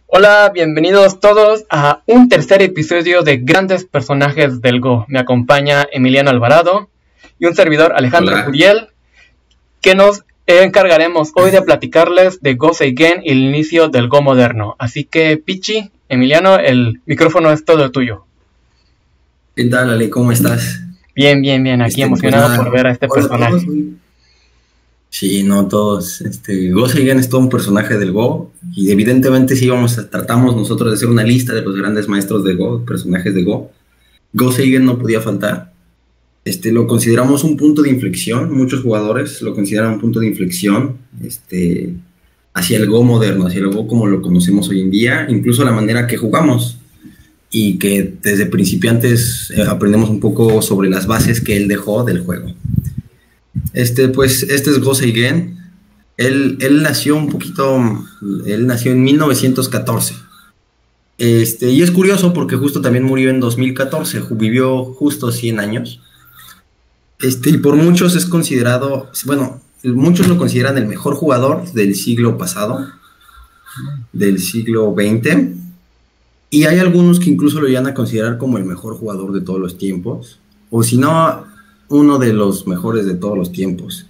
Hola, bienvenidos todos a un tercer episodio de Grandes Personajes del Go. Me acompaña Emiliano Alvarado y un servidor Alejandro Hola. Curiel, que nos encargaremos hoy de platicarles de Go Seigen y el inicio del Go moderno. Así que, Pichi, Emiliano, el micrófono es todo tuyo. ¿Qué tal, Ale? ¿Cómo estás? Bien, aquí Pues emocionado nada, por ver a este hola a todos. personaje. Sí, no todos. Go Seigen es todo un personaje del Go y evidentemente sí tratamos nosotros de hacer una lista de los grandes maestros de Go, personajes de Go. Go Seigen no podía faltar. Lo consideramos un punto de inflexión. Muchos jugadores lo consideran un punto de inflexión, hacia el Go moderno, hacia el Go como lo conocemos hoy en día, incluso la manera que jugamos. Y que desde principiantes aprendemos un poco sobre las bases que él dejó del juego. Este es Go Seigen. Él nació en 1914. Y es curioso porque justo también murió en 2014, vivió justo 100 años. Y por muchos es considerado, bueno, muchos lo consideran el mejor jugador del siglo pasado, del siglo XX. Y hay algunos que incluso lo llegan a considerar como el mejor jugador de todos los tiempos, o si no, uno de los mejores de todos los tiempos.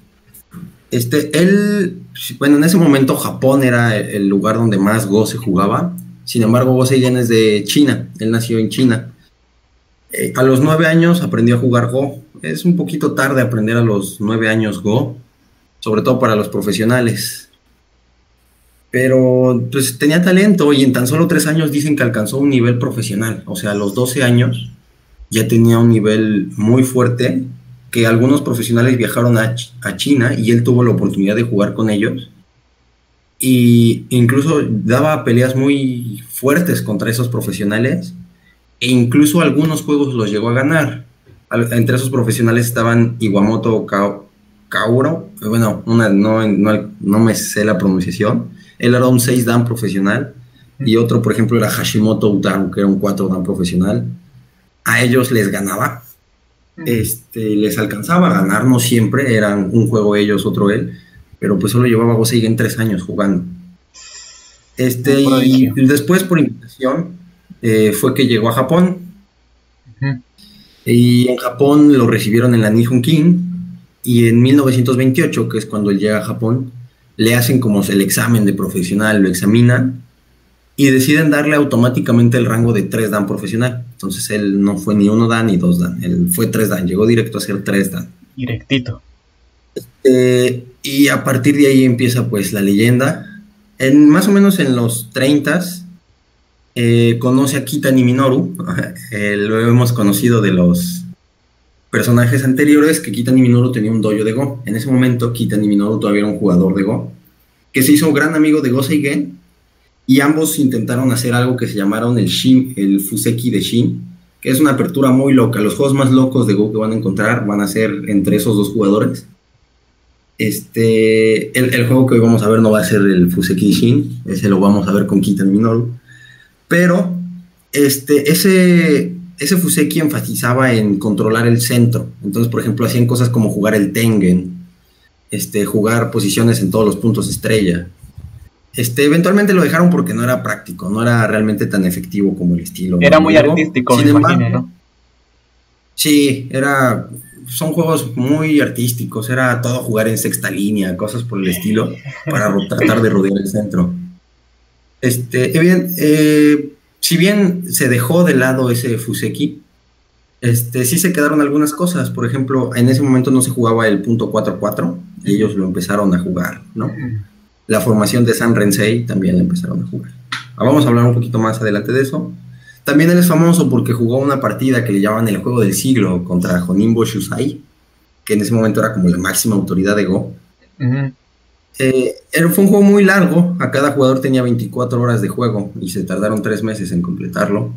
En ese momento Japón era el lugar donde más Go se jugaba. Sin embargo, Go Seigen es de China, él nació en China. A los 9 años aprendió a jugar Go. Es un poquito tarde aprender a los 9 años Go, sobre todo para los profesionales. Pero pues tenía talento y en tan solo 3 años dicen que alcanzó un nivel profesional. O sea, a los 12 años ya tenía un nivel muy fuerte, que algunos profesionales viajaron a China y él tuvo la oportunidad de jugar con ellos. Y incluso daba peleas muy fuertes contra esos profesionales e incluso algunos juegos los llegó a ganar. Entre esos profesionales estaban Iwamoto Kauro, bueno, no me sé la pronunciación. Él era un 6 dan profesional y otro, por ejemplo, era Hashimoto Utaru, que era un 4 dan profesional. A ellos les ganaba, les alcanzaba a ganar, no siempre, eran un juego ellos, otro él, pero pues solo llevaba Go Seigen 3 años jugando. Y después, por invitación, fue que llegó a Japón. Y en Japón lo recibieron en la Nihon King, y en 1928, que es cuando él llega a Japón, le hacen como el examen de profesional, lo examinan y deciden darle automáticamente el rango de 3 dan profesional. Entonces él no fue ni 1 dan ni 2 dan, él fue 3 dan, llegó directo a ser 3 dan. Directito. Y a partir de ahí empieza pues la leyenda. Más o menos en los 30s conoce a Kitani Minoru. Lo hemos conocido de los personajes anteriores, que Kitani Minoru tenía un dojo de Go. En ese momento Kitani Minoru todavía era un jugador de Go, que se hizo un gran amigo de Go Seigen, y ambos intentaron hacer algo que se llamaron el Fuseki de Shin, que es una apertura muy loca. Los juegos más locos de Go que van a encontrar van a ser entre esos dos jugadores. El juego que hoy vamos a ver no va a ser el Fuseki de Shin, ese lo vamos a ver con Kitani Minoru, pero ese Fuseki enfatizaba en controlar el centro. Entonces, por ejemplo, hacían cosas como jugar el Tengen, jugar posiciones en todos los puntos estrella. Eventualmente lo dejaron porque no era práctico, no era realmente tan efectivo como el estilo. Era muy artístico, me imagino, ¿no? Sí, son juegos muy artísticos, era todo jugar en sexta línea, cosas por el estilo, para tratar de rodear el centro. Si bien se dejó de lado ese Fuseki, sí se quedaron algunas cosas. Por ejemplo, en ese momento no se jugaba el .44 y ellos lo empezaron a jugar, ¿no? La formación de San Rensei también la empezaron a jugar. Vamos a hablar un poquito más adelante de eso. También él es famoso porque jugó una partida que le llamaban el juego del siglo contra Honimbo Shusai, que en ese momento era como la máxima autoridad de Go. Fue un juego muy largo, a cada jugador tenía 24 horas de juego y se tardaron 3 meses en completarlo.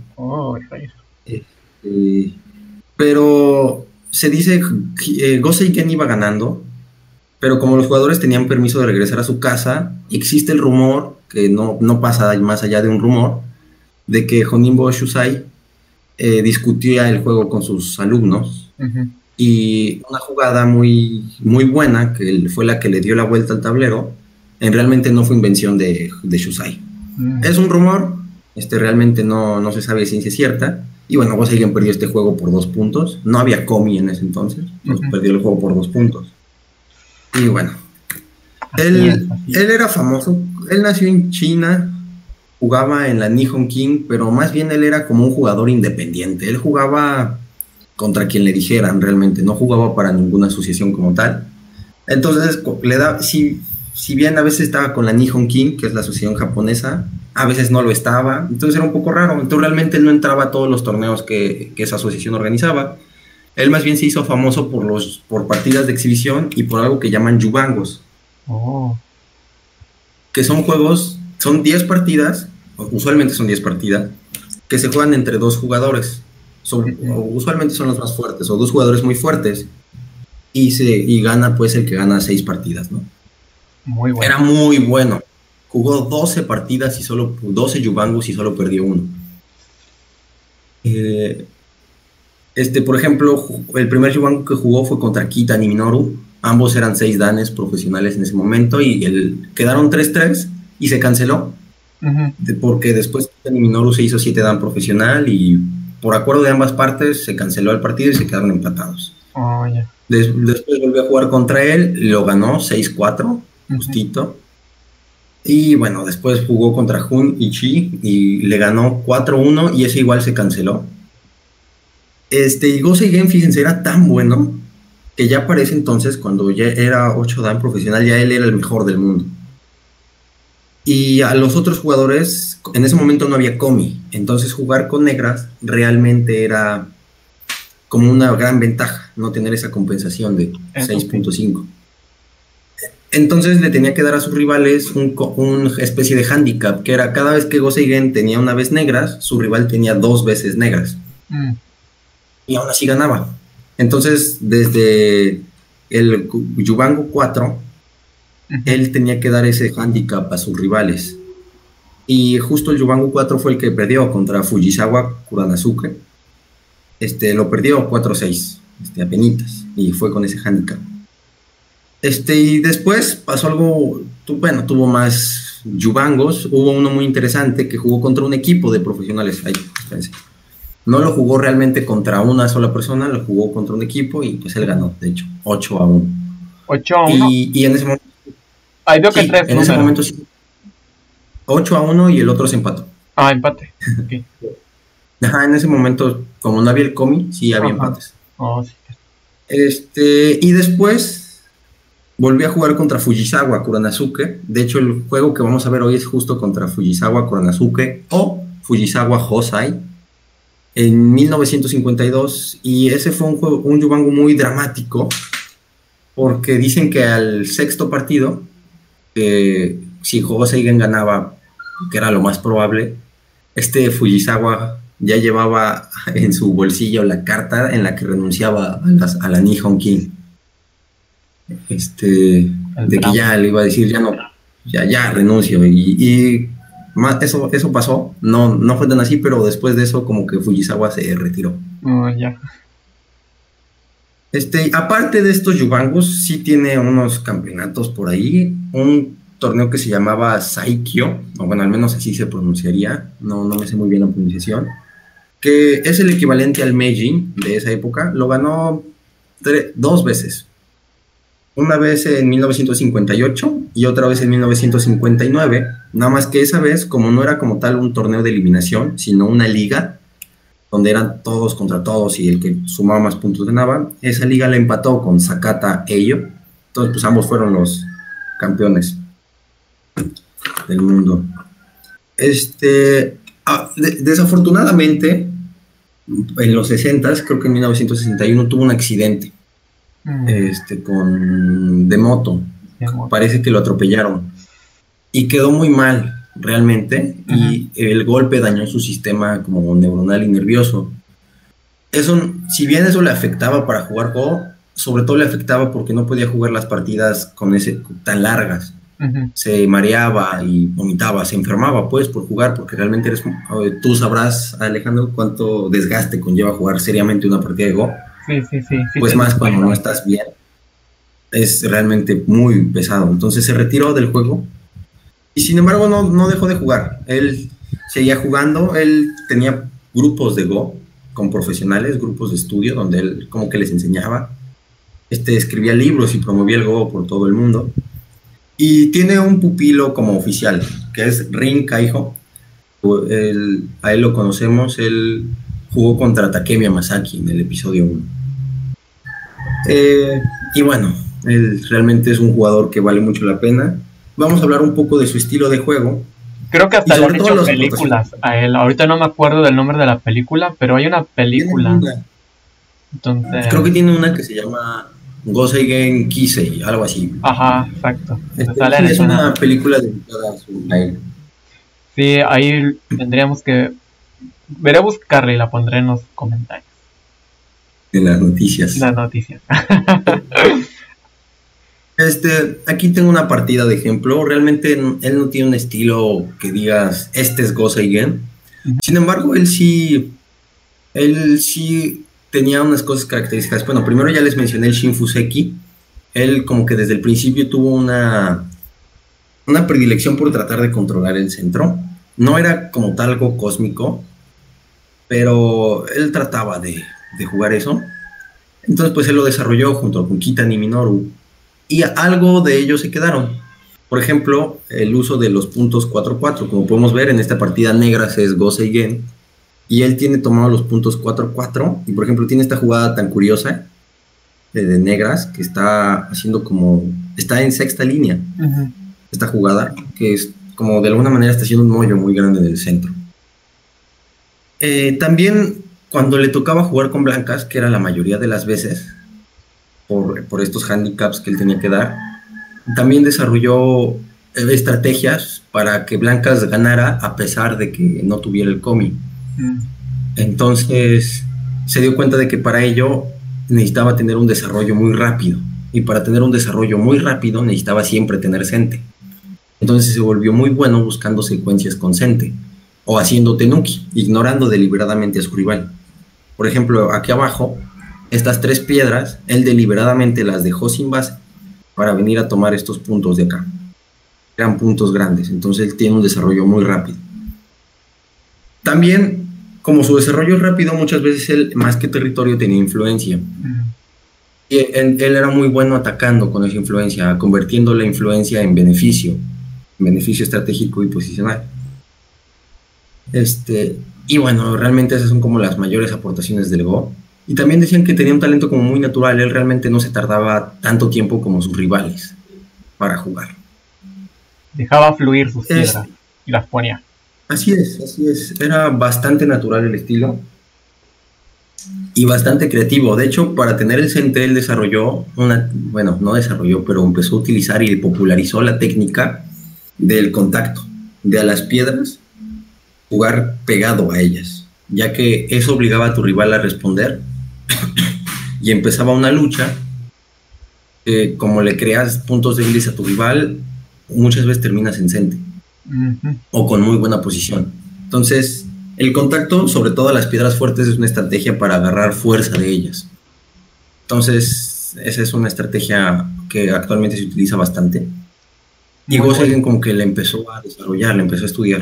Pero se dice que Go Seigen iba ganando, pero como los jugadores tenían permiso de regresar a su casa, existe el rumor, que no pasa más allá de un rumor, de que Honimbo Shusai discutía el juego con sus alumnos. Y una jugada muy, muy buena, que fue la que le dio la vuelta al tablero, realmente no fue invención de Shusai. Es un rumor, realmente no se sabe de ciencia cierta. Y bueno, Gosagen perdió este juego por 2 puntos. No había Komi en ese entonces, perdió el juego por 2 puntos. Y bueno, él era famoso. Él nació en China, jugaba en la Nihon King, pero más bien él era como un jugador independiente. Él jugaba contra quien le dijeran, realmente no jugaba para ninguna asociación como tal. Entonces si bien a veces estaba con la Nihon King, que es la asociación japonesa, a veces no lo estaba, entonces era un poco raro. Entonces realmente él no entraba a todos los torneos que esa asociación organizaba. Él más bien se hizo famoso por partidas de exhibición y por algo que llaman yubangos. Que son juegos, son 10 partidas, usualmente son 10 partidas, que se juegan entre 2 jugadores. Usualmente son los más fuertes, o 2 jugadores muy fuertes, y gana pues el que gana 6 partidas, ¿no? Muy bueno. Era muy bueno. Jugó 12 partidas y 12 yubangos y solo perdió 1. Por ejemplo, el primer yubango que jugó fue contra Kitani Minoru. Ambos eran 6 danes profesionales en ese momento y quedaron 3-3 y se canceló. Porque después Kitani Minoru se hizo 7 dan profesional y por acuerdo de ambas partes se canceló el partido y se quedaron empatados. Después volvió a jugar contra él, lo ganó 6-4, justito. Y bueno, después jugó contra Jun Ichi y le ganó 4-1 y ese igual se canceló. Y Gosagen, fíjense, era tan bueno que ya para ese entonces, cuando ya era 8 dan profesional, ya él era el mejor del mundo. Y a los otros jugadores, en ese momento no había Komi, entonces jugar con negras realmente era como una gran ventaja, no tener esa compensación de 6.5. Entonces le tenía que dar a sus rivales una especie de handicap, que era cada vez que Gosagen tenía una vez negras, su rival tenía 2 veces negras. Y aún así ganaba. Entonces, desde el Yubango 4, él tenía que dar ese handicap a sus rivales. Y justo el Yubango 4 fue el que perdió contra Fujisawa Kuranosuke. Lo perdió 4-6, apenitas, y fue con ese handicap. Y después pasó algo, tuvo más yubangos. Hubo uno muy interesante que jugó contra un equipo de profesionales. Espérense. No lo jugó realmente contra una sola persona, lo jugó contra un equipo y pues él ganó, de hecho, 8-1. 8-1. Y en ese momento... Ahí veo que sí, en ese momento sí. 8-1 y el otro se empató. Empate. Okay. En ese momento, como no había el Komi, sí había empates. Sí. Y después volví a jugar contra Fujisawa Kuranosuke. De hecho, el juego que vamos a ver hoy es justo contra Fujisawa Kuranosuke o Fujisawa Hosai en 1952, y ese fue un yubango muy dramático porque dicen que al 6º partido, si Gosagen ganaba, que era lo más probable, Fujisawa ya llevaba en su bolsillo la carta en la que renunciaba a la Nihon King. De que ya le iba a decir, ya renuncio. Y más, eso pasó, no fue tan así, pero después de eso como que Fujisawa se retiró. Aparte de estos yubangos, sí tiene unos campeonatos por ahí, un torneo que se llamaba Saikyo, o bueno, al menos así se pronunciaría, no me sé muy bien la pronunciación, que es el equivalente al Meijin de esa época. Lo ganó 2 veces. Una vez en 1958 y otra vez en 1959, nada más que esa vez, como no era como tal un torneo de eliminación, sino una liga, donde eran todos contra todos y el que sumaba más puntos ganaba, esa liga la empató con Sakata Eyo. Entonces, pues ambos fueron los campeones del mundo. Desafortunadamente, en los 60s, creo que en 1961, tuvo un accidente. De moto. Parece que lo atropellaron y quedó muy mal realmente. Y el golpe dañó su sistema como neuronal y nervioso. Eso, si bien eso le afectaba para jugar Go, sobre todo le afectaba porque no podía jugar las partidas tan largas. Se mareaba y vomitaba, se enfermaba pues por jugar, porque realmente tú sabrás, Alejandro, cuánto desgaste conlleva jugar seriamente una partida de Go. Sí, pues más cuando no estás bien, es realmente muy pesado. Entonces se retiró del juego Y sin embargo no dejó de jugar. Él seguía jugando, él tenía grupos de Go con profesionales, grupos de estudio, donde él como que les enseñaba. Escribía libros y promovía el Go por todo el mundo. Y tiene un pupilo como oficial, que es Rin Kaiho. A él lo conocemos, él jugó contra Takemi Masaki en el episodio 1. Y bueno, él realmente es un jugador que vale mucho la pena. Vamos a hablar un poco de su estilo de juego. Creo que hasta le han hecho películas a él. Ahorita no me acuerdo del nombre de la película, pero hay una película. Entonces... Creo que tiene una que se llama Goseigen Kisei, algo así. Ajá, exacto. Es una película dedicada a él. Sí, ahí tendríamos que... Veré a buscarla y la pondré en los comentarios. En las noticias. Las noticias. Aquí tengo una partida de ejemplo. Realmente él no tiene un estilo que digas, este es Goseigen. Sin embargo, él sí tenía unas cosas características. Bueno, primero ya les mencioné el Shinfuseki. Él como que desde el principio tuvo una predilección por tratar de controlar el centro. No era como tal algo cósmico, pero él trataba de jugar eso. Entonces pues él lo desarrolló junto con Kitani Minoru. Y algo de ellos se quedaron. Por ejemplo, el uso de los puntos 4-4. Como podemos ver en esta partida, Negras es Goseigen. Y él tiene tomado los puntos 4-4. Y por ejemplo, tiene esta jugada tan curiosa de Negras, que está haciendo como... Está en sexta línea. Esta jugada, que es como de alguna manera está haciendo un hoyo muy grande en el centro. También cuando le tocaba jugar con blancas, que era la mayoría de las veces, por estos handicaps que él tenía que dar, también desarrolló estrategias para que blancas ganara a pesar de que no tuviera el Komi. Entonces se dio cuenta de que para ello necesitaba tener un desarrollo muy rápido, y para tener un desarrollo muy rápido necesitaba siempre tener Sente. Entonces se volvió muy bueno buscando secuencias con Sente o haciendo Tenuki, ignorando deliberadamente a su rival. Por ejemplo, aquí abajo, estas 3 piedras, él deliberadamente las dejó sin base para venir a tomar estos puntos de acá. Eran puntos grandes, entonces él tiene un desarrollo muy rápido. También, como su desarrollo es rápido, muchas veces él, más que territorio, tenía influencia. Y él era muy bueno atacando con esa influencia, convirtiendo la influencia en beneficio estratégico y posicional. Y bueno, realmente esas son como las mayores aportaciones del Go. Y también decían que tenía un talento como muy natural. Él realmente no se tardaba tanto tiempo como sus rivales para jugar. Dejaba fluir sus piedras y las ponía. Así es. Era bastante natural el estilo y bastante creativo. De hecho, para tener el Sente, él desarrolló pero empezó a utilizar y popularizó la técnica del contacto, de a las piedras jugar pegado a ellas, ya que eso obligaba a tu rival a responder y empezaba una lucha. Como le creas puntos débiles a tu rival, muchas veces terminas en Sente o con muy buena posición. Entonces el contacto, sobre todo a las piedras fuertes, es una estrategia para agarrar fuerza de ellas. Entonces esa es una estrategia que actualmente se utiliza bastante. Y Goseigen como que le empezó a desarrollar, le empezó a estudiar.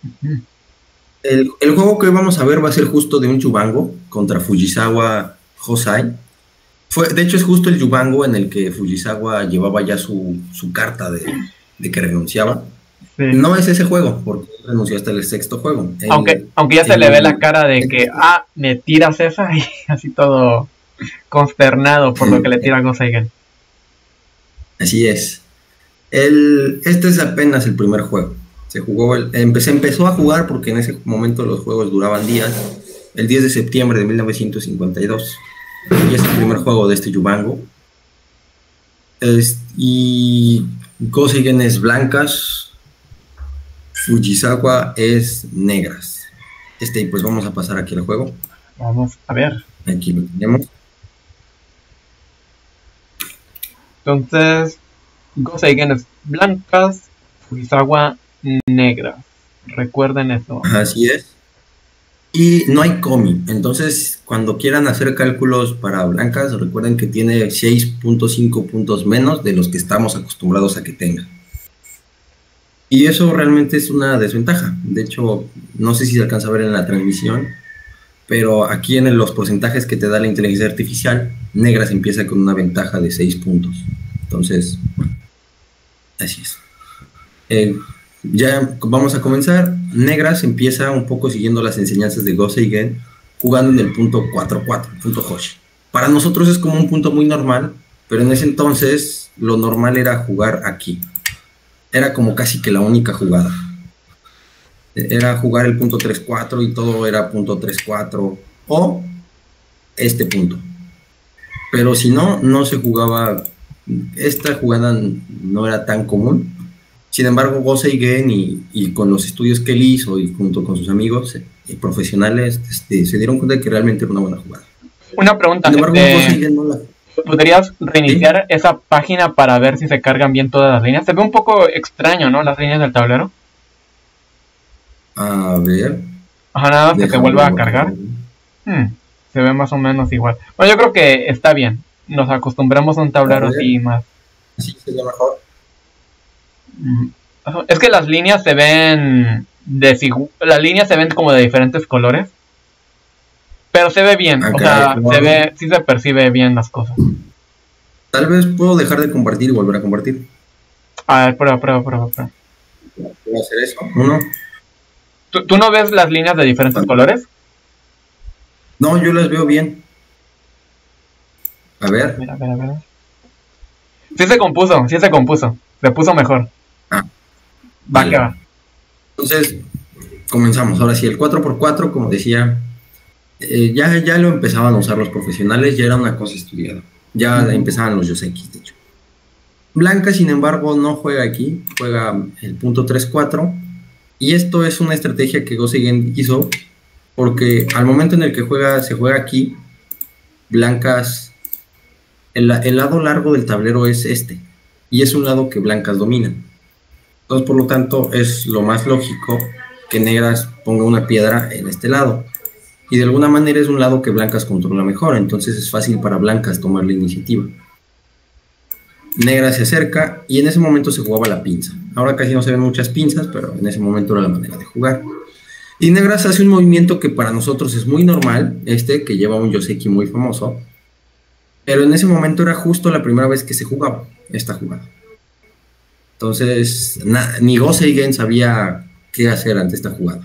El juego que hoy vamos a ver va a ser justo de un Yubango contra Fujisawa Hosai. De hecho es justo el Yubango en el que Fujisawa llevaba ya su carta de que renunciaba. Sí. No es ese juego, porque renunció hasta el 6º juego. Aunque ya se le ve la cara de que, me tiras esa, y así todo consternado por lo que le tira Goseigen. Así es. Este es apenas el primer juego. Se empezó a jugar porque en ese momento los juegos duraban días. El 10 de septiembre de 1952. Y es el primer juego de este Yubango. Y Goseigen es blancas, Fujisawa es negras. Pues vamos a pasar aquí al juego. Vamos a ver. Aquí lo tenemos. Entonces, Goseigen es blancas, Fujisawa negras. Recuerden eso. Así es. Y no hay Komi. Entonces, cuando quieran hacer cálculos para blancas, recuerden que tiene 6.5 puntos menos de los que estamos acostumbrados a que tenga. Y eso realmente es una desventaja. De hecho, no sé si se alcanza a ver en la transmisión, pero aquí en los porcentajes que te da la inteligencia artificial, negras empieza con una ventaja de 6 puntos. Entonces, así es. Ya vamos a comenzar. Negras empieza un poco siguiendo las enseñanzas de Go Seigen, jugando en el punto 4-4, el punto Hoshi. Para nosotros es como un punto muy normal, pero en ese entonces lo normal era jugar aquí. Era como casi que la única jugada. Era jugar el punto 3-4 y todo era punto 3-4 o este punto. Pero si no, no se jugaba. Esta jugada no era tan común. Sin embargo, Go Seigen y con los estudios que él hizo y junto con sus amigos profesionales se dieron cuenta de que realmente era una buena jugada. Una pregunta. Sin embargo, Go Seigen no la... ¿Podrías reiniciar esa página para ver si se cargan bien todas las líneas? Se ve un poco extraño, ¿no? Las líneas del tablero. A ver. Ajá, nada, que se vuelva a cargar. Se ve más o menos igual. Bueno, yo creo que está bien. Nos acostumbramos a un tablero así más. Sí, sería mejor. Es que las líneas se ven las líneas se ven como de diferentes colores. Pero se ve bien, o sea, sí se percibe bien las cosas. Tal vez puedo dejar de compartir y volver a compartir. A ver, prueba. ¿Puedo hacer eso? ¿Uno? ¿Tú no ves las líneas de diferentes colores? No, yo las veo bien. A ver. A ver. Sí se compuso. Se puso mejor. Va que va. Entonces, comenzamos. Ahora sí, el 4x4, como decía, ya lo empezaban a usar los profesionales, ya era una cosa estudiada. Ya empezaban los Yoseki, de hecho. Blanca, sin embargo, no juega aquí, juega el punto 3-4. Y esto es una estrategia que Go Seigen hizo, porque al momento en el que se juega aquí, blancas, el lado largo del tablero es este, y es un lado que blancas dominan. Entonces, por lo tanto, es lo más lógico que negras ponga una piedra en este lado. Y de alguna manera es un lado que blancas controla mejor, entonces es fácil para blancas tomar la iniciativa. Negra se acerca y en ese momento se jugaba la pinza. Ahora casi no se ven muchas pinzas, pero en ese momento era la manera de jugar. Y negras hace un movimiento que para nosotros es muy normal, que lleva un Yoseki muy famoso, pero en ese momento era justo la primera vez que se jugaba esta jugada. Entonces, ni Go Seigen sabía qué hacer ante esta jugada.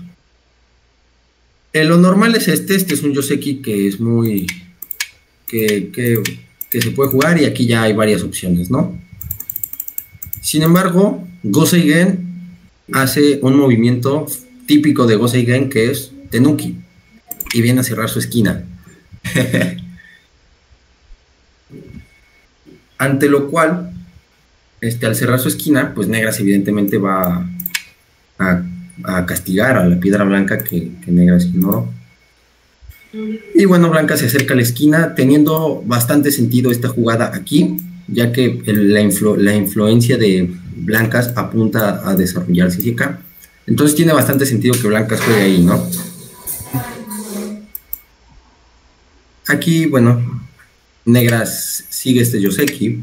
Lo normal es este es un Yoseki que es muy... que se puede jugar y aquí ya hay varias opciones, ¿no? Sin embargo, Go Seigen hace un movimiento típico de Go Seigen que es Tenuki y viene a cerrar su esquina. Ante lo cual, al cerrar su esquina, pues negras evidentemente va a castigar a la piedra blanca que negras ignoró. Y bueno, blanca se acerca a la esquina, teniendo bastante sentido esta jugada aquí, ya que la influencia de blancas apunta a desarrollarse hacia acá. Entonces tiene bastante sentido que blancas juegue ahí, ¿no? Aquí, bueno, negras sigue este Yoseki.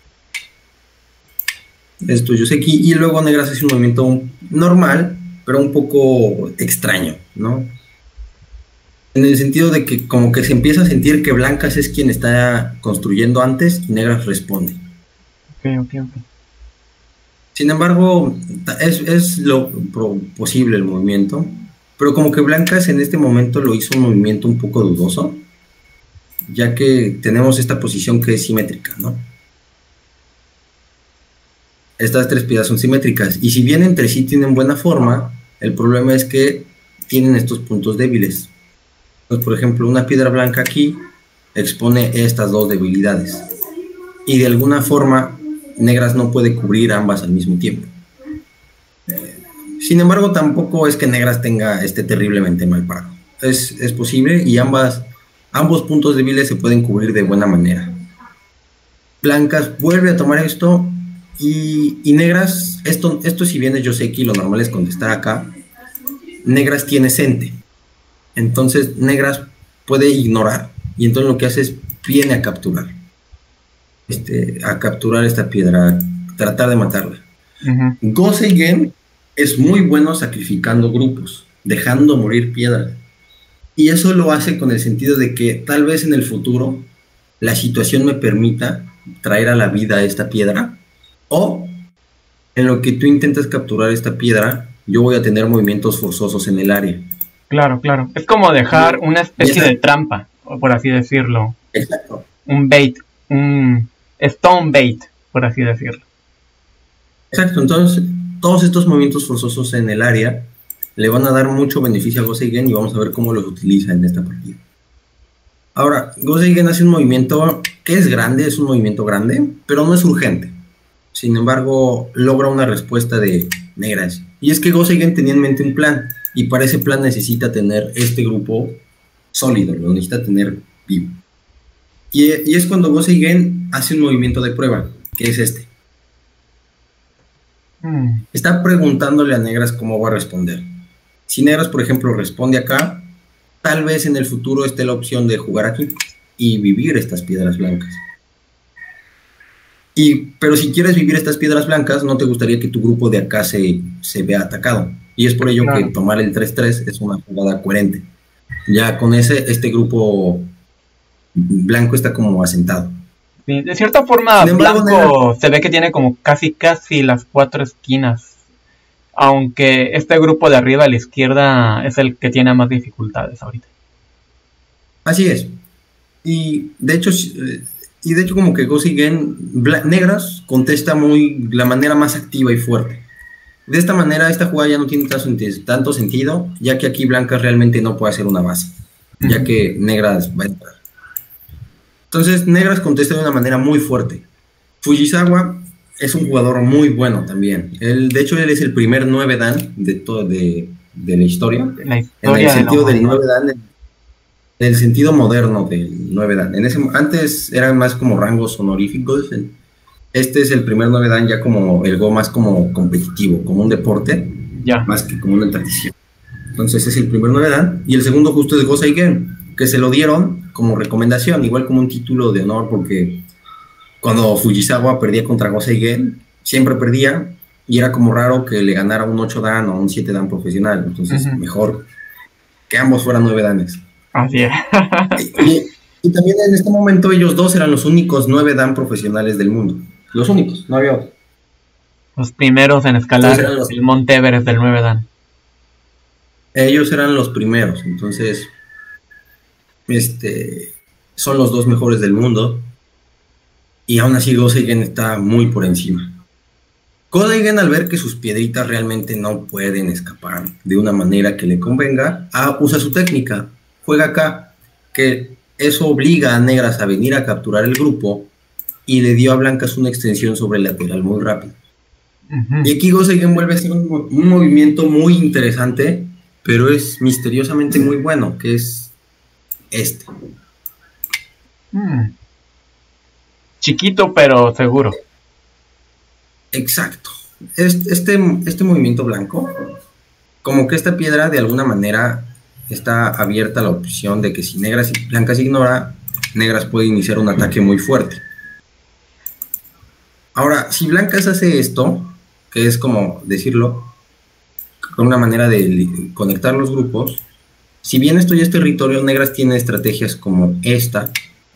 Y luego negras hace un movimiento normal, pero un poco extraño, ¿no? En el sentido de que como que se empieza a sentir que blancas es quien está construyendo antes y negras responde. Ok. Sin embargo, es lo posible el movimiento, pero como que blancas en este momento lo hizo un movimiento un poco dudoso, ya que tenemos esta posición que es simétrica, ¿no? Estas tres piedras son simétricas, y si bien entre sí tienen buena forma, el problema es que tienen estos puntos débiles. Entonces, por ejemplo, una piedra blanca aquí expone estas dos debilidades, y de alguna forma negras no puede cubrir ambas al mismo tiempo. Sin embargo, tampoco es que negras tenga terriblemente mal parado. Es posible y ambos puntos débiles se pueden cubrir de buena manera. Blancas vuelve a tomar esto y negras, esto si bien es Yoseki, lo normal es contestar acá. Negras tiene Sente. Entonces negras puede ignorar y entonces lo que hace es viene a capturar. A capturar esta piedra, tratar de matarla. Go Seigen es muy bueno sacrificando grupos, dejando morir piedras. Y eso lo hace con el sentido de que tal vez en el futuro la situación me permita traer a la vida esta piedra, o en lo que tú intentas capturar esta piedra, yo voy a tener movimientos forzosos en el área. Claro, claro. Es como dejar una especie de trampa, por así decirlo. Exacto. Un bait, un stone bait, por así decirlo. Exacto, entonces todos estos movimientos forzosos en el área le van a dar mucho beneficio a Goseigen y vamos a ver cómo los utiliza en esta partida. Ahora, Goseigen hace un movimiento que es grande, es un movimiento grande, pero no es urgente. Sin embargo, logra una respuesta de negras. Y es que Goseigen tenía en mente un plan, y para ese plan necesita tener este grupo sólido, lo necesita tener vivo. Y es cuando Goseigen hace un movimiento de prueba, que es este. Está preguntándole a negras cómo va a responder. Si negras, por ejemplo, responde acá, tal vez en el futuro esté la opción de jugar aquí y vivir estas piedras blancas. Pero si quieres vivir estas piedras blancas, no te gustaría que tu grupo de acá se vea atacado. Y es por ello que tomar el 3-3 es una jugada coherente. Ya con este grupo blanco está como asentado. Sí, de cierta forma, blanco se ve que tiene como casi las 4 esquinas. Aunque este grupo de arriba a la izquierda es el que tiene más dificultades ahorita. Así es. Y de hecho como que Goseigen negras contesta la manera más activa y fuerte. De esta manera esta jugada ya no tiene tanto sentido, ya que aquí blancas realmente no puede hacer una base, ya que negras va a entrar. Entonces negras contesta de una manera muy fuerte. Fujisawa es un jugador muy bueno también. De hecho, él es el primer 9 dan de la historia. En el sentido del 9 dan, en el sentido moderno del 9 dan. Antes eran más como rangos honoríficos. Este es el primer 9 dan ya como el Go más como competitivo, como un deporte, más que como una tradición. Entonces es el primer 9 dan. Y el segundo justo es Goseigen, que se lo dieron como recomendación, igual como un título de honor, porque cuando Fujisawa perdía contra Goseigen, siempre perdía, y era como raro que le ganara un 8 dan o un 7 dan profesional. Entonces, mejor que ambos fueran 9 danes. Así es. y también en este momento ellos dos eran los únicos 9 dan profesionales del mundo. Los únicos, no había otros. Los primeros en escalar el Monte Everest del 9 dan. Ellos eran los primeros, entonces son los dos mejores del mundo. Y aún así Goseigen está muy por encima. Goseigen, al ver que sus piedritas realmente no pueden escapar de una manera que le convenga, usa su técnica, juega acá, que eso obliga a negras a venir a capturar el grupo, y le dio a blancas una extensión sobre el lateral muy rápido. Y aquí Goseigen vuelve a hacer un movimiento muy interesante, pero es misteriosamente muy bueno, que es este. Chiquito pero seguro. Exacto. Este movimiento blanco, como que esta piedra de alguna manera está abierta a la opción de que si blancas ignora, negras puede iniciar un ataque muy fuerte. Ahora, si blancas hace esto, que es como decirlo, con una manera de conectar los grupos, si bien esto ya es territorio, negras tiene estrategias como esta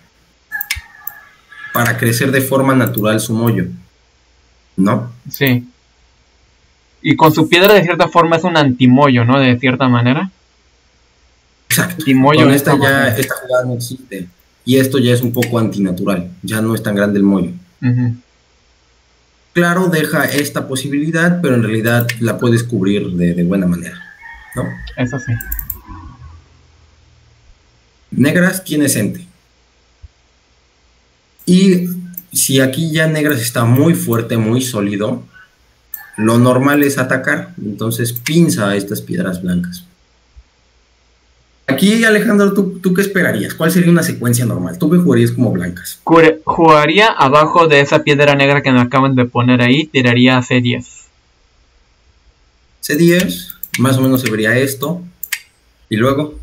para crecer de forma natural su mollo, ¿no? Sí. Y con su piedra de cierta forma es un antimollo, ¿no? De cierta manera. Exacto. Con esta jugada no existe. Y esto ya es un poco antinatural. Ya no es tan grande el mollo. Claro, deja esta posibilidad, pero en realidad la puedes cubrir de buena manera, ¿no? Eso sí. Negras tiene Sente. Y si aquí ya negras está muy fuerte, muy sólido, lo normal es atacar. Entonces pinza a estas piedras blancas. Aquí, Alejandro, ¿tú qué esperarías? ¿Cuál sería una secuencia normal? ¿Tú qué jugarías como blancas? Jugaría abajo de esa piedra negra que me acaban de poner ahí, tiraría C10. C10, más o menos se vería esto. ¿Y luego?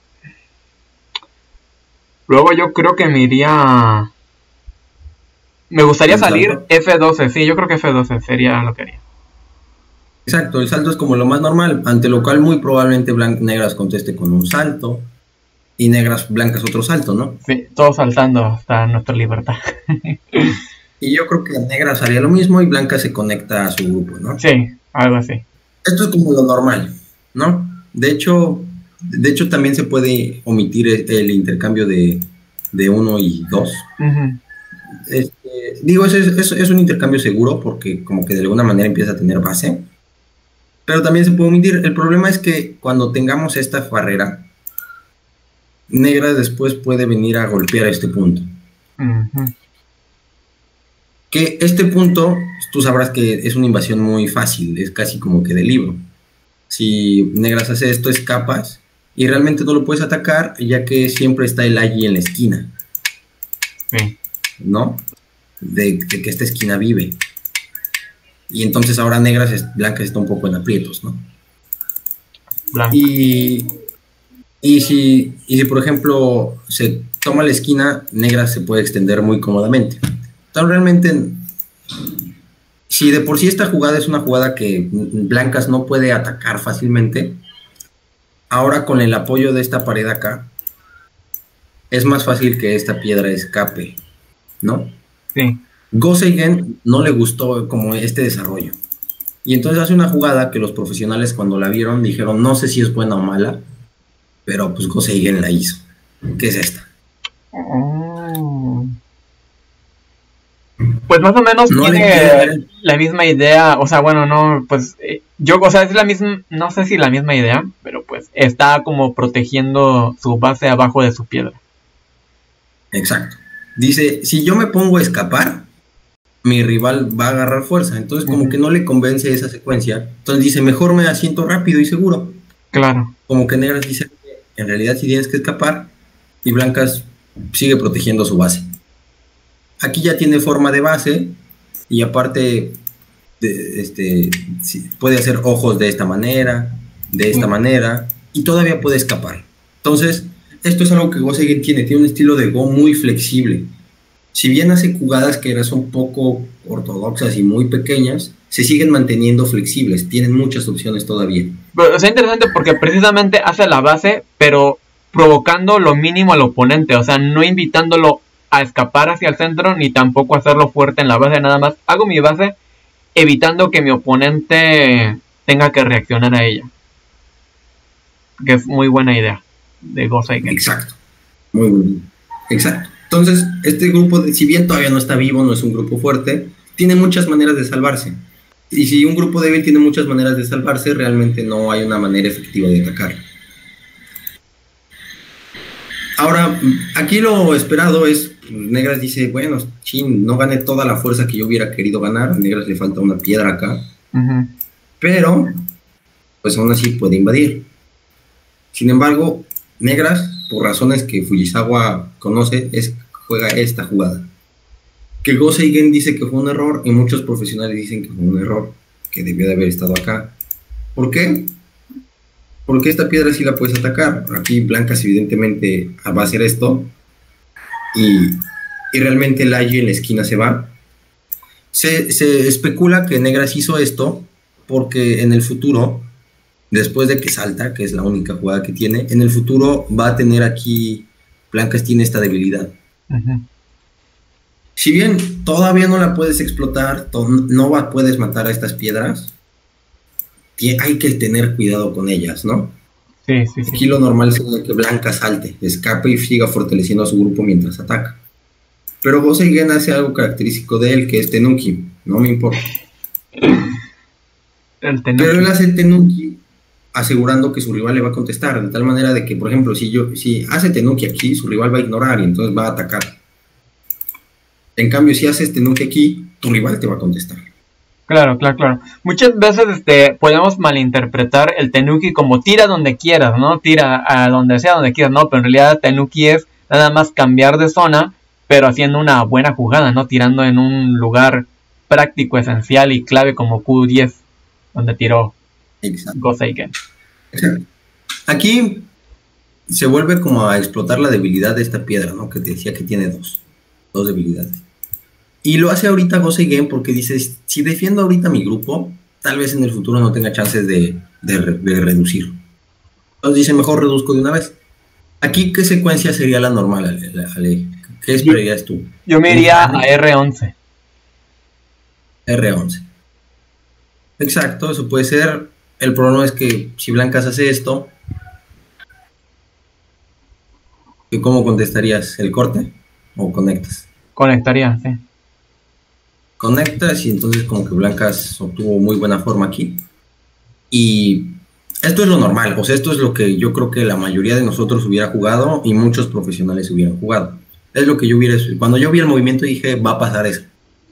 Luego yo creo que me Me gustaría salir salto. F12, sí, yo creo que F12 sería lo que haría. Exacto, el salto es como lo más normal, ante lo cual muy probablemente negras conteste con un salto y blancas otro salto, ¿no? Sí, todos saltando hasta nuestra libertad. Y yo creo que negras haría lo mismo y blanca se conecta a su grupo, ¿no? Sí, algo así. Esto es como lo normal, ¿no? De hecho también se puede omitir el intercambio de 1 y 2. Uh-huh. Digo, es un intercambio seguro porque como que de alguna manera empieza a tener base. Pero también se puede omitir. El problema es que cuando tengamos esta barrera, negra después puede venir a golpear este punto. Uh-huh. Que este punto, tú sabrás que es una invasión muy fácil, es casi como que de libro. Si negras hace esto, escapas y realmente no lo puedes atacar, ya que siempre está el Agi en la esquina. Sí. ¿No? De que esta esquina vive. Y entonces ahora blancas está un poco en aprietos, ¿no? Blanco. Y si por ejemplo se toma la esquina, negras se puede extender muy cómodamente. Entonces realmente, si de por sí esta jugada es una jugada que blancas no puede atacar fácilmente, ahora con el apoyo de esta pared acá, es más fácil que esta piedra escape, ¿no? Sí. Go Seigen no le gustó como este desarrollo. Y entonces hace una jugada que los profesionales cuando la vieron dijeron, no sé si es buena o mala, pero pues Go Seigen la hizo. ¿Qué es esta? Pues más o menos no tiene la misma idea, o sea, bueno, no, pues yo, o sea, es la misma, no sé si la misma idea, pero pues está como protegiendo su base abajo de su piedra. Exacto. Dice, si yo me pongo a escapar, mi rival va a agarrar fuerza. Entonces como que no le convence esa secuencia. Entonces dice, mejor me asiento rápido y seguro. Claro. Como que negras dice, en realidad sí tienes que escapar. Y blancas sigue protegiendo su base. Aquí ya tiene forma de base. Y aparte puede hacer ojos de esta manera, de esta manera. Y todavía puede escapar. Entonces, esto es algo que Go Seigen tiene un estilo de Go muy flexible. Si bien hace jugadas que son poco ortodoxas y muy pequeñas, se siguen manteniendo flexibles, tienen muchas opciones todavía. Pero es interesante porque precisamente hace la base, pero provocando lo mínimo al oponente, o sea, no invitándolo a escapar hacia el centro, ni tampoco hacerlo fuerte en la base, nada más hago mi base, evitando que mi oponente tenga que reaccionar a ella. Que es muy buena idea de Go Seigen. Exacto, muy bien, exacto. Entonces, este grupo, si bien todavía no está vivo, no es un grupo fuerte, tiene muchas maneras de salvarse. Y si un grupo débil tiene muchas maneras de salvarse, realmente no hay una manera efectiva de atacar. Ahora, aquí lo esperado es, negras dice, bueno, no gané toda la fuerza que yo hubiera querido ganar, a negras le falta una piedra acá, pero, pues aún así puede invadir. Sin embargo, negras, por razones que Fujisawa conoce, juega esta jugada. Que Go Seigen dice que fue un error y muchos profesionales dicen que fue un error, que debió de haber estado acá. ¿Por qué? Porque esta piedra sí la puedes atacar. Aquí blancas evidentemente va a hacer esto y realmente el Agi en la esquina se va. Se especula que negras hizo esto porque en el futuro, después de que salta, que es la única jugada que tiene, en el futuro va a tener aquí, blancas tiene esta debilidad. Si bien todavía no la puedes explotar, no puedes matar a estas piedras, hay que tener cuidado con ellas, ¿no? Sí. Aquí lo normal es que blanca salte, escape y siga fortaleciendo a su grupo mientras ataca. Pero Go Seigen hace algo característico de él, que es Tenuki, no me importa. Pero él hace Tenuki asegurando que su rival le va a contestar, de tal manera de que, por ejemplo, si hace Tenuki aquí, su rival va a ignorar y entonces va a atacar. En cambio, si haces Tenuki aquí, tu rival te va a contestar. Claro. Muchas veces podemos malinterpretar el Tenuki como tira donde quieras, ¿no? Tira a donde sea, donde quieras, ¿no? Pero en realidad Tenuki es nada más cambiar de zona, pero haciendo una buena jugada, ¿no? Tirando en un lugar práctico, esencial y clave como Q10, donde tiró Go Seigen. Exacto. Aquí se vuelve como a explotar la debilidad de esta piedra, ¿no? Que te decía que tiene dos debilidades. Y lo hace ahorita Go Seigen porque dice, si defiendo ahorita mi grupo, tal vez en el futuro no tenga chances de reducir. Entonces dice, mejor reduzco de una vez. Aquí, ¿qué secuencia sería la normal, Ale? ¿Qué esperarías tú? Yo me iría a R11. R11. Exacto, eso puede ser. El problema es que si Blancas hace esto, ¿cómo contestarías? ¿El corte o conectas? Conectaría, sí. Conectas y entonces como que Blancas obtuvo muy buena forma aquí. Y esto es lo normal, o sea, esto es lo que yo creo que la mayoría de nosotros hubiera jugado y muchos profesionales hubieran jugado. Es lo que yo hubiera... Cuando yo vi el movimiento dije, va a pasar eso.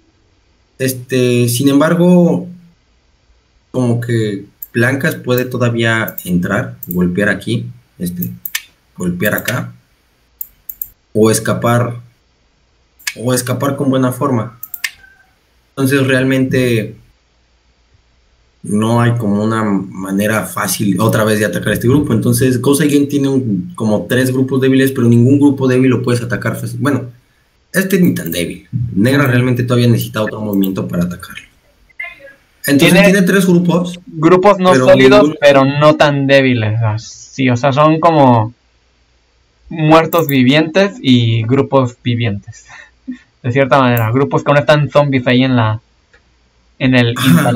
Sin embargo, como que Blancas puede todavía entrar, golpear aquí, golpear acá, o escapar con buena forma. Entonces realmente no hay como una manera fácil otra vez de atacar a este grupo. Entonces Go Seigen tiene como 3 grupos débiles, pero ningún grupo débil lo puedes atacar fácil. Bueno, ni tan débil. Negra realmente todavía necesita otro movimiento para atacarlo. Entonces tiene 3 grupos. Grupos no sólidos, pero no tan débiles. Sí, o sea, son como muertos vivientes y grupos vivientes. De cierta manera, grupos que no están zombies ahí en el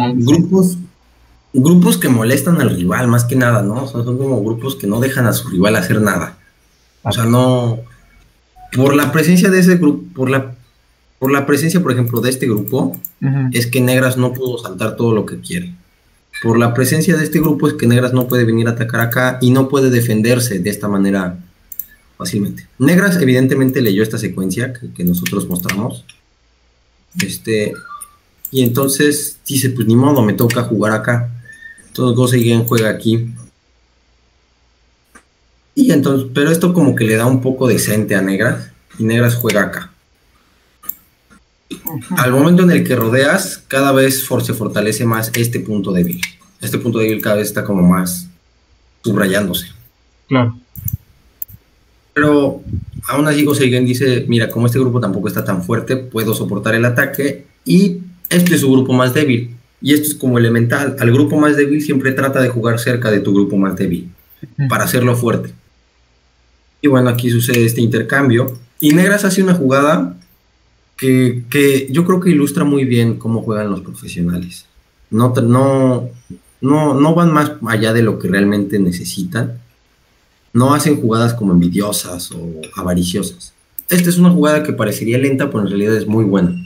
grupos que molestan al rival más que nada, ¿no? O sea, son como grupos que no dejan a su rival hacer nada. O sea, no... Por la presencia de ese grupo, por la presencia, por ejemplo, de este grupo, es que Negras no pudo saltar todo lo que quiere. Por la presencia de este grupo es que Negras no puede venir a atacar acá y no puede defenderse de esta manera fácilmente. Negras evidentemente leyó esta secuencia que nosotros mostramos. Y entonces dice, pues ni modo, me toca jugar acá. Entonces Go Seigen juega aquí. Y entonces, pero esto como que le da un poco decente a Negras. Y Negras juega acá. Al momento en el que rodeas, cada vez se fortalece más este punto débil. Este punto débil cada vez está como más subrayándose. Claro. Pero aún así Go Seigen dice, mira, como este grupo tampoco está tan fuerte, puedo soportar el ataque y este es su grupo más débil. Y esto es como elemental. Al grupo más débil siempre trata de jugar cerca de tu grupo más débil para hacerlo fuerte. Y bueno, aquí sucede este intercambio. Y Negras hace una jugada que yo creo que ilustra muy bien cómo juegan los profesionales. No van más allá de lo que realmente necesitan. No hacen jugadas como envidiosas o avariciosas. Esta es una jugada que parecería lenta, pero en realidad es muy buena.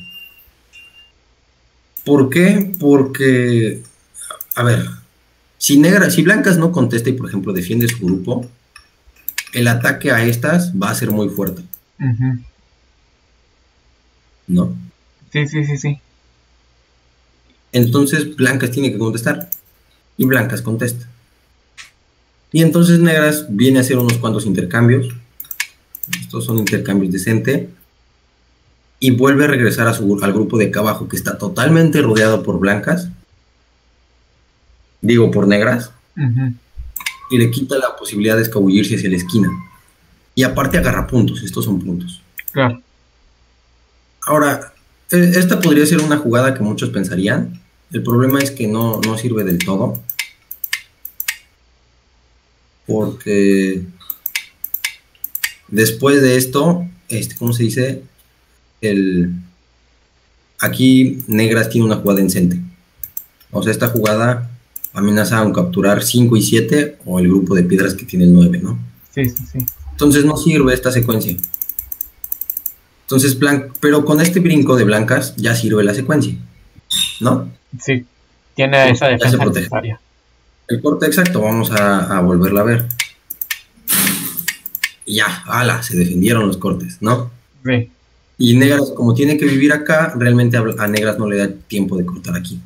¿Por qué? Porque, a ver, si Blancas no contesta y, por ejemplo, defiende su grupo, el ataque a estas va a ser muy fuerte. ¿No? Sí. Entonces Blancas tiene que contestar. Y Blancas contesta. Y entonces Negras viene a hacer unos cuantos intercambios. Estos son intercambios decentes. Y vuelve a regresar al grupo de acá abajo, que está totalmente rodeado por Blancas. Digo, por Negras. Y le quita la posibilidad de escabullirse hacia la esquina. Y aparte agarra puntos. Estos son puntos. Claro. Ahora, esta podría ser una jugada que muchos pensarían. El problema es que no sirve del todo. Porque después de esto, ¿cómo se dice? Aquí Negras tiene una jugada decente. O sea, esta jugada amenaza a capturar 5 y 7 o el grupo de piedras que tiene el 9, ¿no? Sí. Entonces no sirve esta secuencia. Entonces, pero con este brinco de Blancas ya sirve la secuencia, ¿no? Sí, tiene esa defensa necesaria. El corte exacto, vamos a volverla a ver. Y ya, se defendieron los cortes, ¿no? Sí. Y Negras, como tiene que vivir acá, realmente a Negras no le da tiempo de cortar aquí.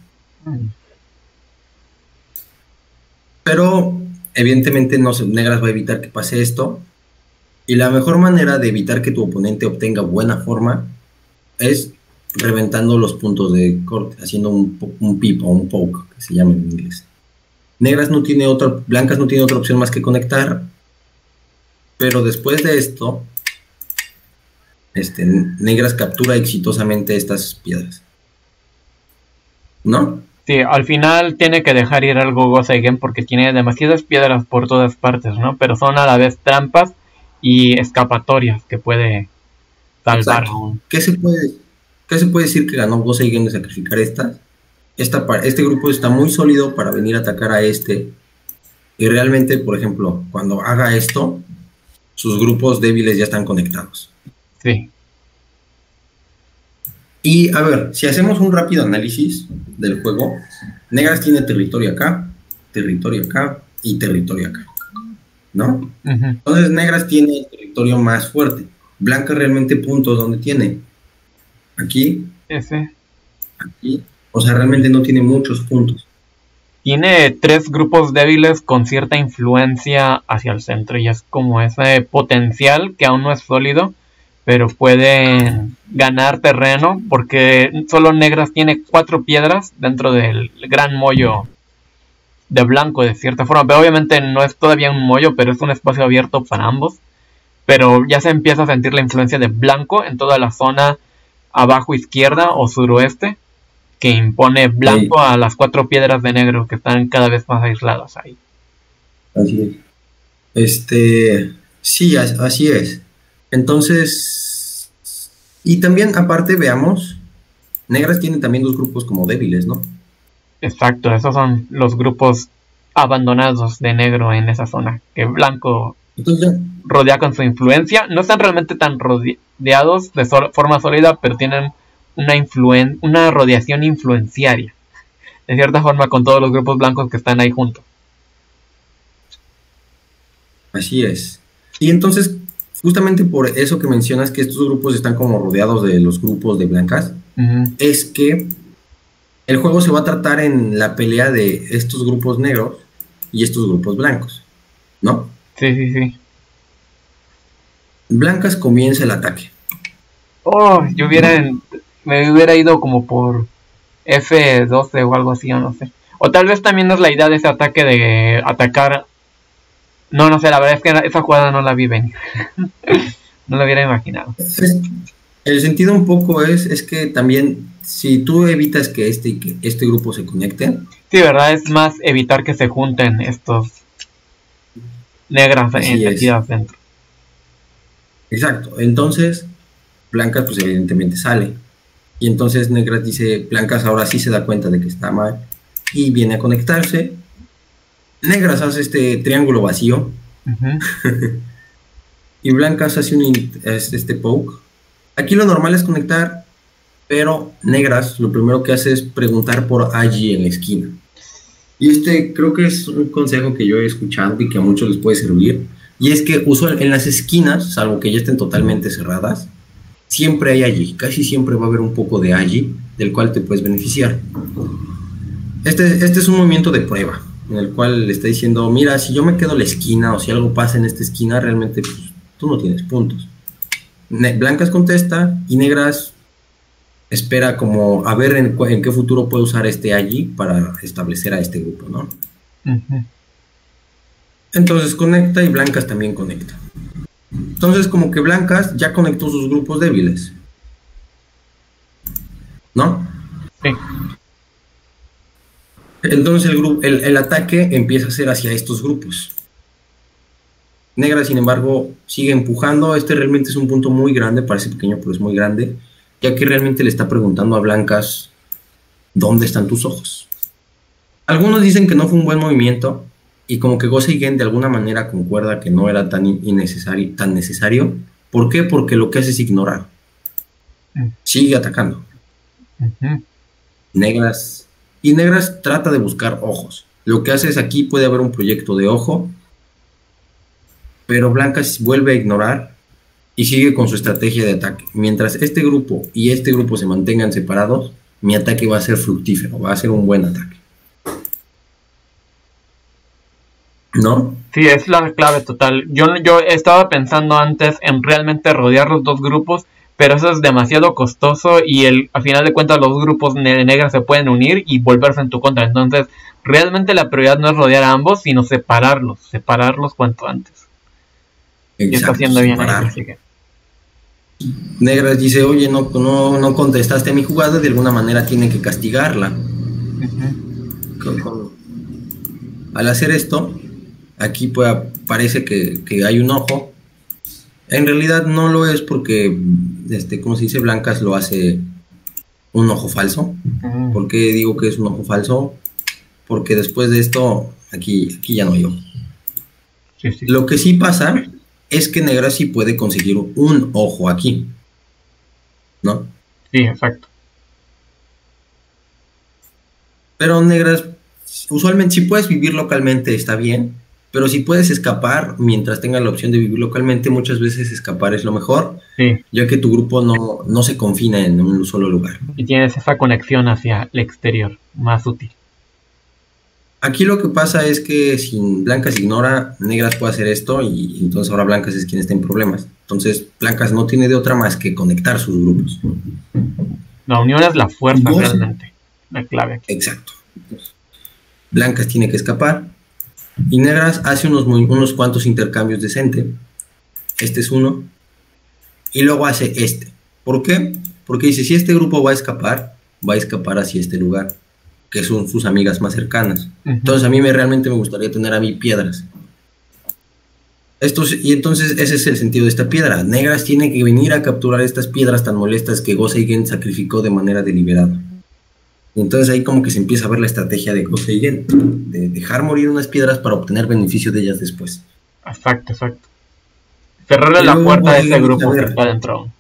Pero, evidentemente, Negras va a evitar que pase esto. Y la mejor manera de evitar que tu oponente obtenga buena forma es reventando los puntos de corte, haciendo un pip o un poke, que se llama en inglés. Blancas no tiene otra opción más que conectar, pero después de esto, Negras captura exitosamente estas piedras. ¿No? Sí, al final tiene que dejar ir algo Gosagen porque tiene demasiadas piedras por todas partes, ¿no? Pero son a la vez trampas y escapatorias que puede salvar aún. ¿Qué se puede decir que ganó Gosagen de sacrificar estas? Este grupo está muy sólido para venir a atacar a este. Y realmente, por ejemplo, cuando haga esto, sus grupos débiles ya están conectados. Sí. Y a ver, si hacemos un rápido análisis del juego, Negras tiene territorio acá y territorio acá, ¿no? Entonces Negras tiene el territorio más fuerte. Blanca realmente puntos donde tiene. Aquí. Aquí. O sea, realmente no tiene muchos puntos. Tiene 3 grupos débiles con cierta influencia hacia el centro y es como ese potencial que aún no es sólido, pero puede ganar terreno porque solo Negras tiene 4 piedras dentro del gran mollo de blanco de cierta forma, pero obviamente no es todavía un mollo, pero es un espacio abierto para ambos, pero ya se empieza a sentir la influencia de blanco en toda la zona abajo izquierda o suroeste, que impone blanco a las 4 piedras de negro que están cada vez más aisladas ahí. Así es. Sí, así es. Entonces, y también aparte veamos, Negras tiene también 2 grupos como débiles, ¿no? Exacto, esos son los grupos abandonados de negro en esa zona, que blanco rodea con su influencia. No están realmente tan rodeados de forma sólida, pero tienen una rodeación influenciaria, de cierta forma, con todos los grupos blancos que están ahí juntos. Así es. Y entonces, justamente por eso que mencionas que estos grupos están como rodeados de los grupos de blancas, es que el juego se va a tratar en la pelea de estos grupos negros y estos grupos blancos, ¿no? Sí. Blancas comienza el ataque. Oh, me hubiera ido como por F12 o algo así, o no sé. O tal vez también es la idea de ese ataque de atacar. No sé, la verdad es que esa jugada no la vi venir. No lo hubiera imaginado. El sentido un poco es que también, si tú evitas que este grupo se conecte. Sí, ¿verdad? Es más evitar que se junten estos negras aquí adentro. Exacto. Entonces, Blancas pues evidentemente sale. Y entonces Negras dice, Blancas ahora sí se da cuenta de que está mal. Y viene a conectarse. Negras hace este triángulo vacío. Y Blancas hace este poke. Aquí lo normal es conectar, pero Negras lo primero que hace es preguntar por Agi en la esquina. Y creo que es un consejo que yo he escuchado y que a muchos les puede servir. Y es que en las esquinas, salvo que ya estén totalmente cerradas, siempre hay Agi. Casi siempre va a haber un poco de Agi del cual te puedes beneficiar. Este es un movimiento de prueba, en el cual le está diciendo, mira, si yo me quedo en la esquina o si algo pasa en esta esquina, realmente pues, tú no tienes puntos. Blancas contesta y Negras espera como a ver en qué futuro puede usar Agi para establecer a este grupo, ¿no? Entonces conecta y Blancas también conecta. Entonces como que Blancas ya conectó sus grupos débiles, ¿no? Sí. Entonces el ataque empieza a ser hacia estos grupos. Negra, sin embargo, sigue empujando. Realmente es un punto muy grande, parece pequeño, pero es muy grande, ya que realmente le está preguntando a Blancas, ¿dónde están tus ojos? Algunos dicen que no fue un buen movimiento, y como que Gosagen de alguna manera concuerda que no era tan necesario. ¿Por qué? Porque lo que hace es ignorar. Sigue atacando. Negras trata de buscar ojos. Lo que hace es aquí puede haber un proyecto de ojo, pero Blancas vuelve a ignorar y sigue con su estrategia de ataque. Mientras este grupo y este grupo se mantengan separados, mi ataque va a ser fructífero, va a ser un buen ataque. ¿No? Sí, es la clave total. Yo estaba pensando antes en realmente rodear los 2 grupos, pero eso es demasiado costoso y a final de cuentas los grupos negros se pueden unir y volverse en tu contra. Entonces, realmente la prioridad no es rodear a ambos, sino separarlos cuanto antes. Exacto, y está haciendo bien ahí. Negras dice, oye, no contestaste a mi jugada, de alguna manera tiene que castigarla. Al hacer esto, aquí pues, parece que hay un ojo. En realidad no lo es porque, ¿cómo se dice? Blancas lo hace un ojo falso. ¿Por qué digo que es un ojo falso? Porque después de esto, aquí ya no hay ojo. Sí. Lo que sí pasa es que Negras sí puede conseguir un ojo aquí, ¿no? Sí, exacto. Pero Negras, usualmente si puedes vivir localmente está bien, pero si puedes escapar mientras tengas la opción de vivir localmente, muchas veces escapar es lo mejor, Sí. ya que tu grupo no se confina en un solo lugar. Y tienes esa conexión hacia el exterior, más útil. Aquí lo que pasa es que si Blancas ignora, Negras puede hacer esto y entonces ahora Blancas es quien está en problemas. Entonces Blancas no tiene de otra más que conectar sus grupos. La unión es la fuerza realmente, la clave aquí. Exacto. Blancas tiene que escapar y Negras hace unos cuantos intercambios decentes. Este es uno y luego hace este. ¿Por qué? Porque dice, si este grupo va a escapar hacia este lugar, que son sus amigas más cercanas. Entonces a mí realmente me gustaría tener a mí piedras. Y entonces ese es el sentido de esta piedra. Negras tiene que venir a capturar estas piedras tan molestas que Go-Seigen sacrificó de manera deliberada. Y entonces ahí como que se empieza a ver la estrategia de Go-Seigen, de dejar morir unas piedras para obtener beneficio de ellas después. Exacto. Cerrarle la puerta a ese grupo que está dentro.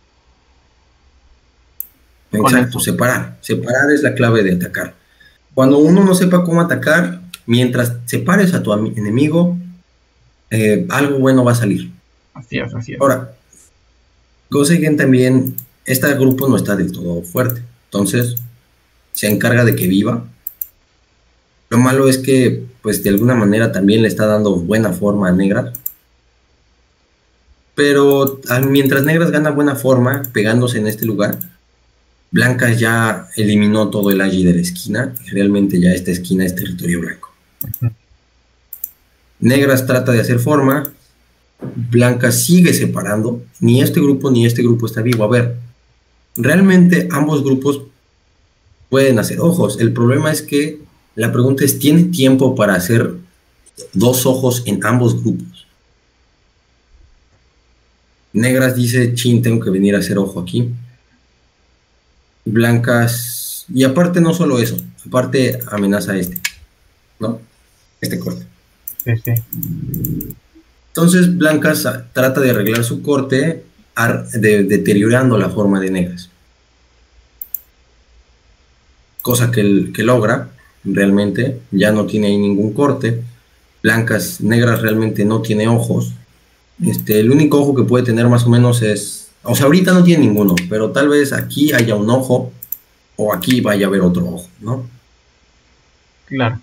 Exacto, separar. Separar es la clave de atacar. Cuando uno no sepa cómo atacar, mientras separes a tu enemigo, algo bueno va a salir. Así es. Ahora, Go-Seigen también, este grupo no está del todo fuerte, entonces se encarga de que viva. Lo malo es que, pues de alguna manera también le está dando buena forma a Negras. Pero mientras Negras gana buena forma pegándose en este lugar, Blancas ya eliminó todo el agi de la esquina y realmente ya esta esquina es territorio blanco. Negras trata de hacer forma, Blancas sigue separando, ni este grupo está vivo. A ver, realmente ambos grupos pueden hacer ojos. El problema es que la pregunta es, ¿tiene tiempo para hacer dos ojos en ambos grupos? Negras dice, chin, tengo que venir a hacer ojo aquí. Blancas, y aparte no solo eso, aparte amenaza ¿no? Este corte. Sí. Entonces Blancas trata de arreglar su corte deteriorando la forma de Negras. Cosa que logra, realmente, ya no tiene ahí ningún corte. Negras realmente no tiene ojos. El único ojo que puede tener más o menos es, o sea, ahorita no tiene ninguno, pero tal vez aquí haya un ojo o aquí vaya a haber otro ojo, ¿no? Claro.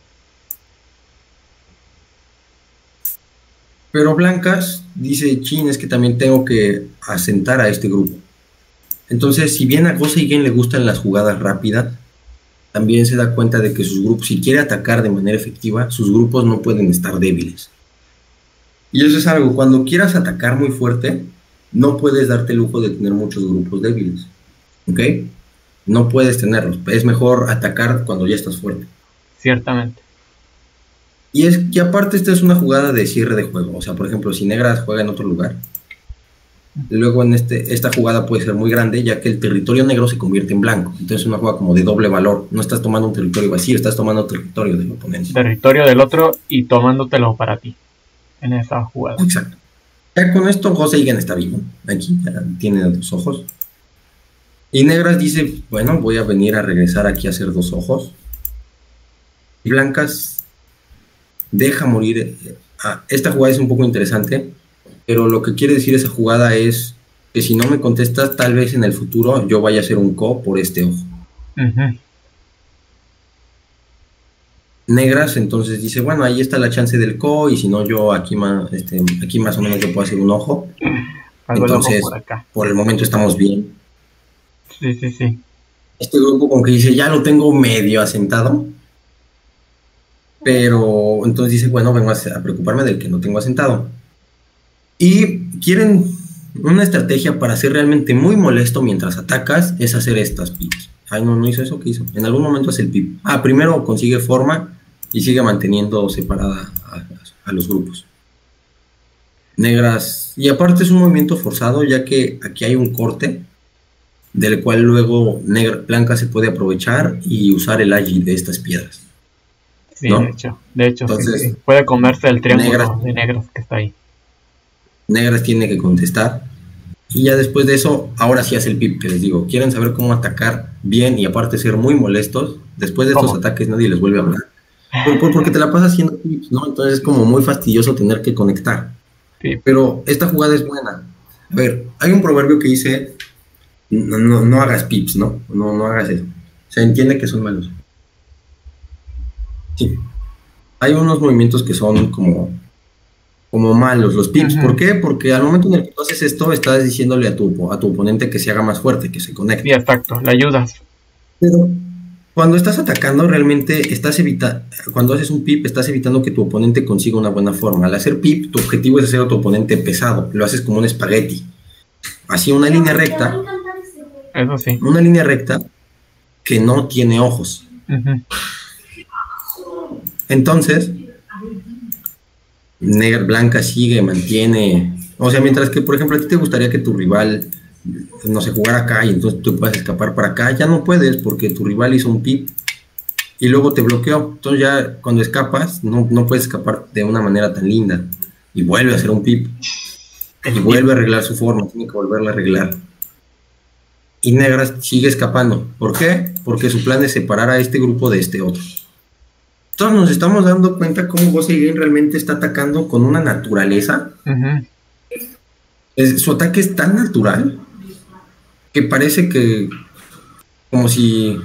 Pero Blancas dice, chin, es que también tengo que asentar a este grupo. Entonces, si bien a Go-Seigen le gustan las jugadas rápidas, también se da cuenta de que sus grupos, si quiere atacar de manera efectiva, sus grupos no pueden estar débiles. Y eso es algo, cuando quieras atacar muy fuerte, no puedes darte el lujo de tener muchos grupos débiles, ¿ok? No puedes tenerlos, es mejor atacar cuando ya estás fuerte. Ciertamente. Y es que aparte esta es una jugada de cierre de juego, o sea, por ejemplo, si Negras juega en otro lugar, luego en esta jugada puede ser muy grande, ya que el territorio negro se convierte en blanco, entonces es una jugada como de doble valor, no estás tomando un territorio vacío, estás tomando territorio del oponente. Territorio del otro y tomándotelo para ti, en esa jugada. Exacto. Ya con esto Go-Seigen está vivo, aquí ya tiene dos ojos. Y Negras dice, bueno, voy a venir a regresar aquí a hacer dos ojos. Y Blancas deja morir. Esta jugada es un poco interesante, pero lo que quiere decir esa jugada es que si no me contestas, tal vez en el futuro yo vaya a hacer un ko por este ojo. Negras entonces dice, bueno, ahí está la chance del ko, y si no, yo aquí más o menos yo puedo hacer un ojo. Entonces, por el momento estamos bien. Sí. Este grupo como que dice, ya lo tengo medio asentado, pero entonces dice, bueno, vengo a preocuparme del que no tengo asentado. Y quieren una estrategia para ser realmente muy molesto mientras atacas es hacer estas pips. Ay, no hizo eso, ¿qué hizo? En algún momento hace el pip. Primero consigue forma y sigue manteniendo separada a los grupos. Negras, y aparte es un movimiento forzado, ya que aquí hay un corte del cual luego Blanca se puede aprovechar y usar el agi de estas piedras. Sí, ¿no? De hecho entonces, sí. Puede comerse el triángulo de negros que está ahí. Negras tiene que contestar. Y ya después de eso, ahora sí hace el pip que les digo. ¿Quieren saber cómo atacar bien y aparte ser muy molestos? Después de estos ataques nadie les vuelve a hablar. Porque te la pasas haciendo pips, ¿no? Entonces es como muy fastidioso tener que conectar. Sí. Pero esta jugada es buena. A ver, hay un proverbio que dice, no hagas pips, ¿no? No hagas eso. Se entiende que son malos. Sí. Hay unos movimientos que son como malos, los pips. ¿Por qué? Porque al momento en el que tú haces esto, estás diciéndole a tu oponente que se haga más fuerte, que se conecte. Sí, exacto, le ayudas. Pero cuando estás atacando, realmente cuando haces un pip, estás evitando que tu oponente consiga una buena forma. Al hacer pip, tu objetivo es hacer a tu oponente pesado. Lo haces como un espagueti. Así, una línea recta. Eso sí. Una línea recta que no tiene ojos. Entonces, Blanca sigue, mantiene. O sea, mientras que, por ejemplo, a ti te gustaría que tu rival, no sé, jugara acá y entonces tú puedes escapar para acá, ya no puedes porque tu rival hizo un pip y luego te bloqueó. Entonces ya cuando escapas, no puedes escapar de una manera tan linda. Y vuelve a hacer un pip. Y vuelve a arreglar su forma, tiene que volverla a arreglar. Y Negras sigue escapando. ¿Por qué? Porque su plan es separar a este grupo de este otro. Entonces nos estamos dando cuenta cómo Gosei Game realmente está atacando con una naturaleza. Su ataque es tan natural que parece que como si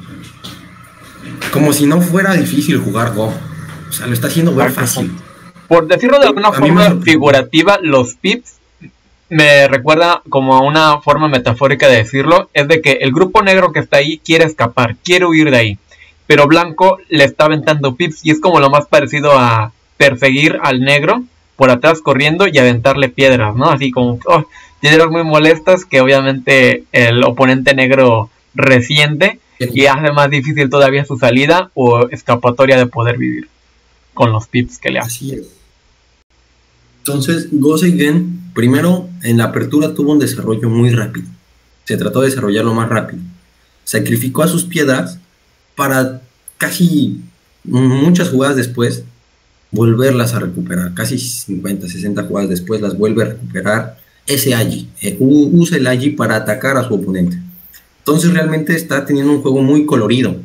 no fuera difícil jugar Go. O sea, lo está haciendo muy fácil. Por decirlo de alguna forma figurativa, los pips me recuerda como a una forma metafórica de decirlo, es de que el grupo negro que está ahí quiere escapar, quiere huir de ahí, pero Blanco le está aventando pips y es como lo más parecido a perseguir al negro por atrás corriendo y aventarle piedras, ¿no? Así como piedras muy molestas que obviamente el oponente negro resiente y hace más difícil todavía su salida o escapatoria de poder vivir con los pips que le hace. Así es. Entonces, Gosei Gen, primero en la apertura tuvo un desarrollo muy rápido. Se trató de desarrollarlo más rápido. Sacrificó a sus piedras para casi muchas jugadas después volverlas a recuperar. Casi 50, 60 jugadas después las vuelve a recuperar ese agi. Usa el agi para atacar a su oponente. Entonces realmente está teniendo un juego muy colorido.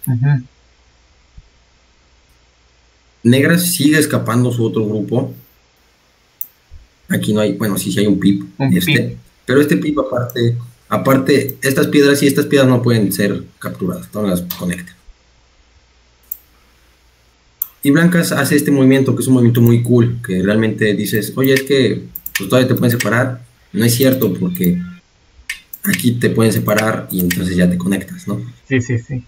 Negras sigue escapando su otro grupo. Aquí no hay, bueno, sí hay un pip. Pero este pip aparte, estas piedras no pueden ser capturadas, no las conecta. Y Blancas hace este movimiento, que es un movimiento muy cool, que realmente dices, oye, es que pues, todavía te pueden separar. No es cierto, porque aquí te pueden separar y entonces ya te conectas, ¿no? Sí.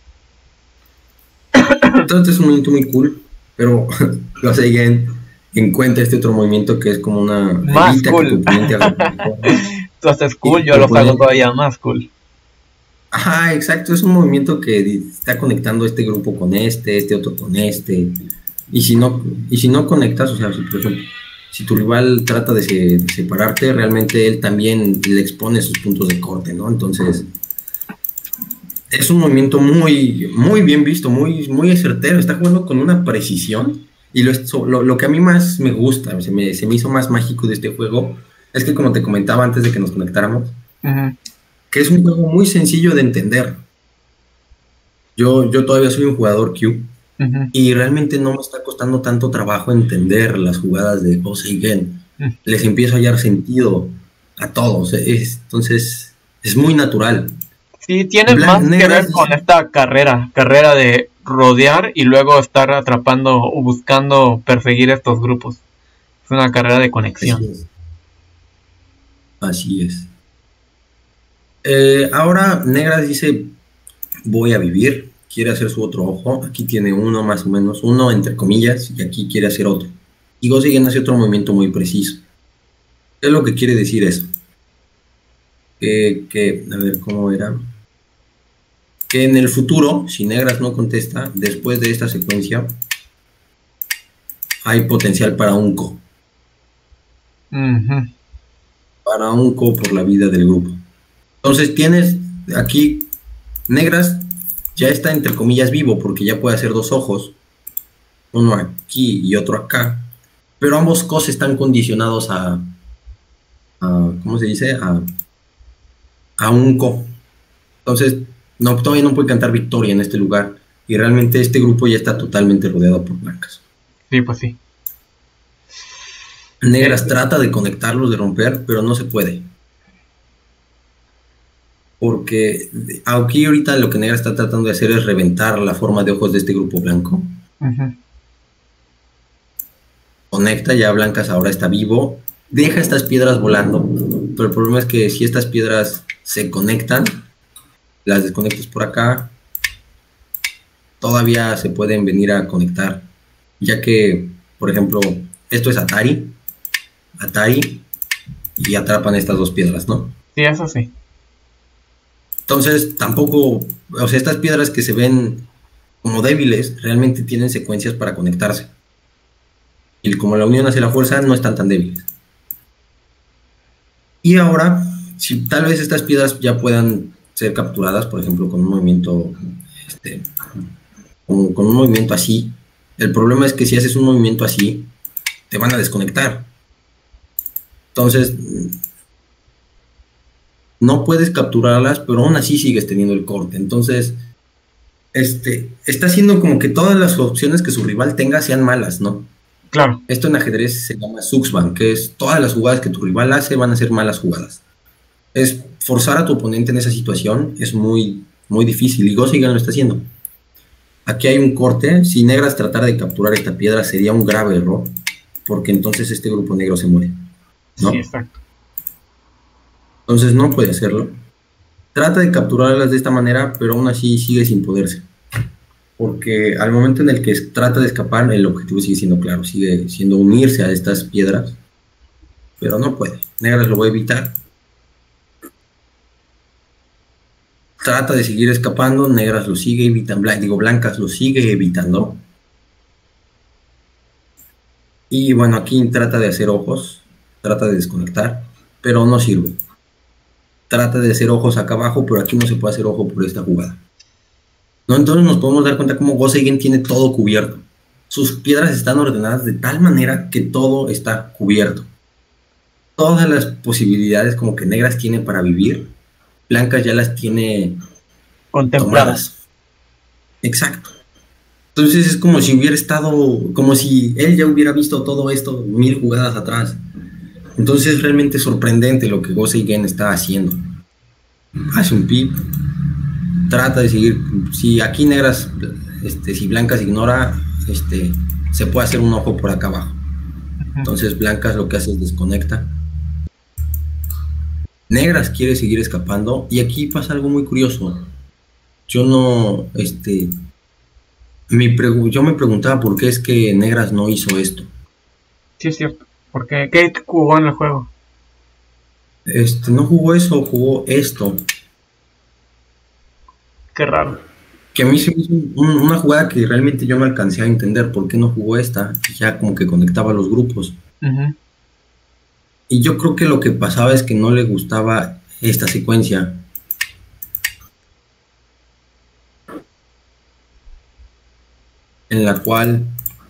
Entonces es un movimiento muy cool, pero lo siguen. Encuentra este otro movimiento que es como una más cool. Que tu oponente haga. Tú haces cool, yo los hago todavía más cool. Ajá, exacto, es un movimiento que está conectando este grupo con este otro con este. Y si no conectas, o sea, por ejemplo, si tu rival trata de separarte, realmente él también le expone sus puntos de corte, ¿no? Entonces, es un movimiento muy, muy bien visto, muy, muy certero, está jugando con una precisión. Y lo que a mí más me gusta, se me hizo más mágico de este juego, es que como te comentaba antes de que nos conectáramos, que es un juego muy sencillo de entender. Yo todavía soy un jugador Q, y realmente no me está costando tanto trabajo entender las jugadas de Gosei Gen. Les empiezo a hallar sentido a todos, entonces es muy natural. Sí, tiene más que ver con esta carrera de rodear y luego estar atrapando o buscando perseguir estos grupos. Es una carrera de conexión. Así es. Ahora Negras dice, voy a vivir, quiere hacer su otro ojo. Aquí tiene uno más o menos, uno entre comillas, y aquí quiere hacer otro. Y Gosei Gen hace otro movimiento muy preciso. ¿Qué es lo que quiere decir eso? A ver, ¿cómo era? Que en el futuro, si negras no contesta, después de esta secuencia, hay potencial para un co. Para un co por la vida del grupo. Entonces tienes aquí, negras ya está entre comillas vivo, porque ya puede hacer dos ojos, uno aquí y otro acá, pero ambos cos están condicionados a ¿cómo se dice? A un co. Entonces, no, todavía no puede cantar victoria en este lugar. Y realmente este grupo ya está totalmente rodeado por blancas. Sí, pues sí. Negras trata de conectarlos, de romper, pero no se puede. Porque aquí ahorita lo que Negras está tratando de hacer es reventar la forma de ojos de este grupo blanco. Conecta, ya blancas ahora está vivo. Deja estas piedras volando. Pero el problema es que si estas piedras se conectan, las desconectas por acá, todavía se pueden venir a conectar, ya que, por ejemplo, esto es Atari, y atrapan estas dos piedras, ¿no? Sí, eso sí. Entonces, tampoco, o sea, estas piedras que se ven como débiles, realmente tienen secuencias para conectarse. Y como la unión hace la fuerza, no están tan débiles. Y ahora, si tal vez estas piedras ya puedan ser capturadas, por ejemplo, con un movimiento, con un movimiento así, el problema es que si haces un movimiento así, te van a desconectar. Entonces, no puedes capturarlas, pero aún así sigues teniendo el corte. Entonces, está haciendo como que todas las opciones que su rival tenga sean malas, ¿no? Claro. Esto en ajedrez se llama Zuxban, que es todas las jugadas que tu rival hace van a ser malas jugadas. Es forzar a tu oponente en esa situación, es muy, muy difícil, y Go Seigen lo está haciendo. Aquí hay un corte. Si Negras tratara de capturar esta piedra sería un grave error, porque entonces este grupo negro se muere, ¿no? Sí, exacto. Entonces no puede hacerlo. Trata de capturarlas de esta manera, pero aún así sigue sin poderse. Porque al momento en el que trata de escapar, el objetivo sigue siendo claro, sigue siendo unirse a estas piedras, pero no puede. Negras lo va a evitar. Trata de seguir escapando, Negras lo sigue evitando, blancas lo sigue evitando. Y bueno, aquí trata de hacer ojos, trata de desconectar, pero no sirve. Trata de hacer ojos acá abajo, pero aquí no se puede hacer ojo por esta jugada. ¿No? Entonces nos podemos dar cuenta cómo Go Seigen tiene todo cubierto. Sus piedras están ordenadas de tal manera que todo está cubierto. Todas las posibilidades como que Negras tiene para vivir, blancas ya las tiene contempladas. Exacto. Entonces es como si hubiera estado, como si él ya hubiera visto todo esto 1000 jugadas atrás. Entonces es realmente sorprendente lo que Go Seigen está haciendo. Hace un pip, trata de seguir. Si aquí Negras, si blancas ignora, se puede hacer un ojo por acá abajo. Entonces blancas lo que hace es desconecta. Negras quiere seguir escapando, y aquí pasa algo muy curioso. Yo no, yo me preguntaba por qué es que Negras no hizo esto. Sí, es cierto. Porque ¿qué jugó en el juego? No jugó eso, jugó esto. Qué raro. Que a mí se me hizo una jugada que realmente yo no alcancé a entender por qué no jugó esta, ya como que conectaba los grupos. Y yo creo que lo que pasaba es que no le gustaba esta secuencia. En la cual,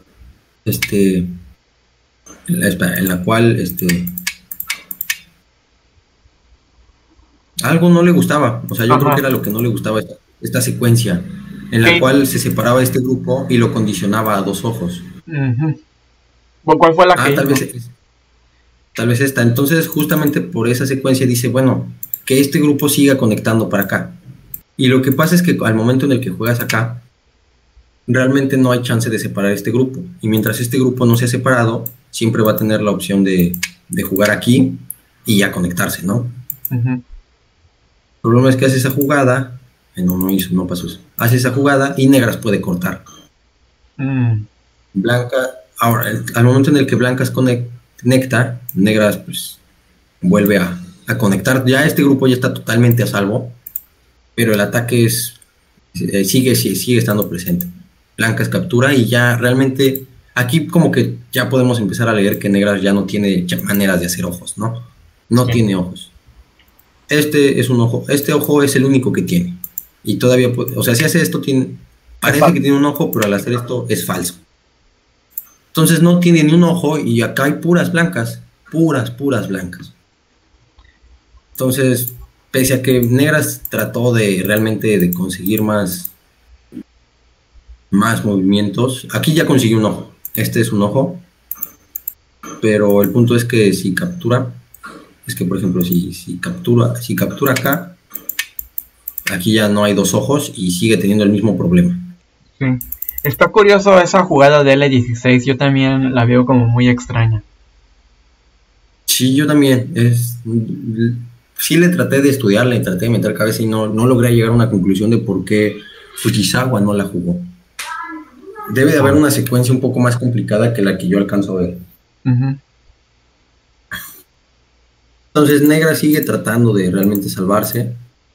algo no le gustaba. O sea, yo creo que era lo que no le gustaba esta secuencia, en la cual se separaba este grupo y lo condicionaba a dos ojos. ¿Cuál fue la que tal vez esta. Entonces, justamente por esa secuencia dice, bueno, que este grupo siga conectando para acá. Y lo que pasa es que al momento en el que juegas acá, realmente no hay chance de separar este grupo. Y mientras este grupo no se ha separado, siempre va a tener la opción de jugar aquí y ya conectarse, ¿no? El problema es que hace esa jugada, no pasó eso. Hace esa jugada y Negras puede cortar. Blanca, ahora, al momento en el que Blancas conecta, Negras pues vuelve a a conectar. Ya este grupo ya está totalmente a salvo, pero el ataque sigue estando presente. Blancas captura y ya realmente aquí como que ya podemos empezar a leer que negras ya no tiene maneras de hacer ojos, ¿no? No Sí. tiene ojos. Este es un ojo, este ojo es el único que tiene. Y todavía, o sea, si hace esto, parece que tiene un ojo, pero al hacer esto es falso. Entonces no tiene ni un ojo y acá hay puras blancas, puras blancas. Entonces, pese a que negras trató de realmente de conseguir más movimientos, aquí ya consiguió un ojo. Este es un ojo, pero el punto es que si captura, es que por ejemplo si captura acá, aquí ya no hay dos ojos y sigue teniendo el mismo problema. Sí. Está curioso esa jugada de L16, yo también la veo como muy extraña. Sí, yo también. Sí le traté de estudiar, le traté de meter cabeza y no logré llegar a una conclusión de por qué Fujisawa no la jugó. Debe de haber una secuencia un poco más complicada que la que yo alcanzo a ver. Uh-huh. Entonces Negra sigue tratando de realmente salvarse,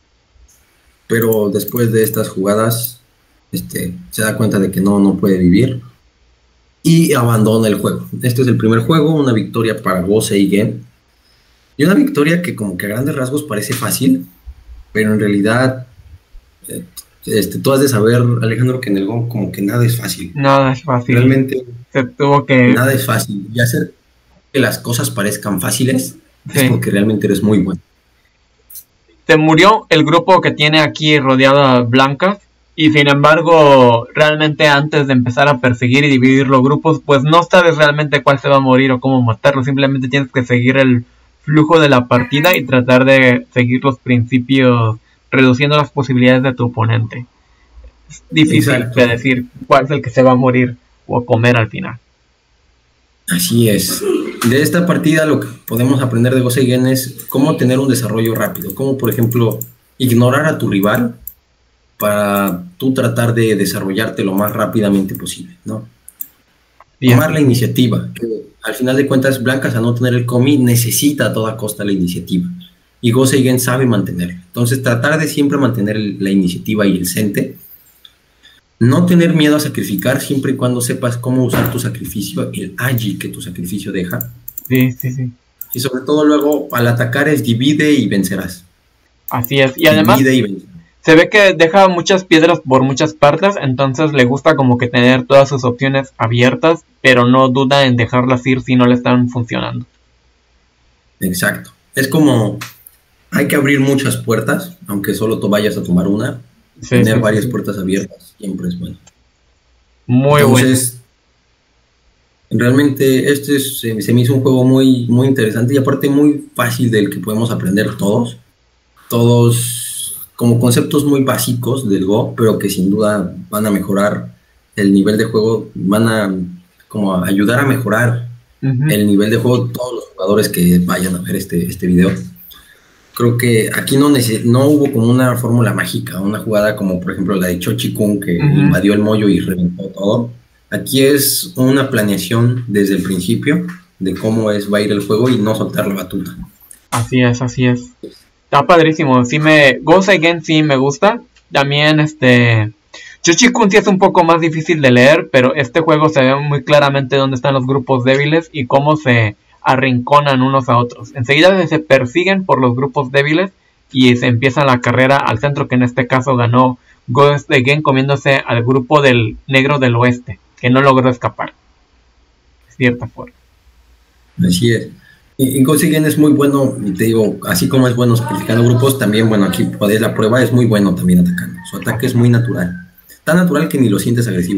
pero después de estas jugadas se da cuenta de que no puede vivir y abandona el juego. Este es el primer juego, una victoria para Go Seigen. Y una victoria que como que a grandes rasgos parece fácil, pero en realidad tú has de saber, Alejandro, que en el Go como que nada es fácil. Nada es fácil. Realmente se tuvo que... nada es fácil. Y hacer que las cosas parezcan fáciles Sí. es porque realmente eres muy bueno. Se murió el grupo que tiene aquí rodeado a blancas y sin embargo realmente antes de empezar a perseguir y dividir los grupos pues no sabes realmente cuál se va a morir o cómo matarlo, simplemente tienes que seguir el flujo de la partida y tratar de seguir los principios reduciendo las posibilidades de tu oponente. Es difícil Exacto. de decir cuál es el que se va a morir o comer al final. Así es. De esta partida lo que podemos aprender de Go Seigen es cómo tener un desarrollo rápido, como por ejemplo ignorar a tu rival para tú tratar de desarrollarte lo más rápidamente posible, ¿no? Bien. Tomar la iniciativa, que al final de cuentas blancas al no tener el comi necesita a toda costa la iniciativa y Go Seigen sabe mantenerla. Entonces tratar de siempre mantener la iniciativa y el sente. No tener miedo a sacrificar siempre y cuando sepas cómo usar tu sacrificio, el agi que tu sacrificio deja. Sí, sí, sí. Y sobre todo luego al atacar es divide y vencerás. Así es. Y además se ve que deja muchas piedras por muchas partes, entonces le gusta como que tener todas sus opciones abiertas, pero no duda en dejarlas ir si no le están funcionando. Exacto. Es como hay que abrir muchas puertas, aunque solo tú vayas a tomar una. Sí, tener varias puertas abiertas siempre es bueno. Muy Entonces, realmente se me hizo un juego muy, muy interesante y aparte muy fácil del que podemos aprender todos. Todos como conceptos muy básicos del Go, pero que sin duda van a mejorar el nivel de juego, van a como a ayudar a mejorar el nivel de juego de todos los jugadores que vayan a ver este video. Creo que aquí no hubo como una fórmula mágica, una jugada como por ejemplo la de Chochi-kun que invadió el mollo y reventó todo. Aquí es una planeación desde el principio de cómo va a ir el juego y no soltar la batuta. Así es, así es. Está padrísimo. Go Seigen sí me gusta. También Chochi-kun sí es un poco más difícil de leer, pero este juego se ve muy claramente dónde están los grupos débiles y cómo se arrinconan unos a otros. Enseguida se persiguen por los grupos débiles y se empieza la carrera al centro, que en este caso ganó Go Seigen comiéndose al grupo del negro del oeste, que no logró escapar de cierta forma. Así es. Y Go Seigen es muy bueno, y te digo, así como es bueno sacrificando grupos, también bueno, aquí podéis la prueba, es muy bueno también atacando. Su ataque es muy natural. Tan natural que ni lo sientes agresivo.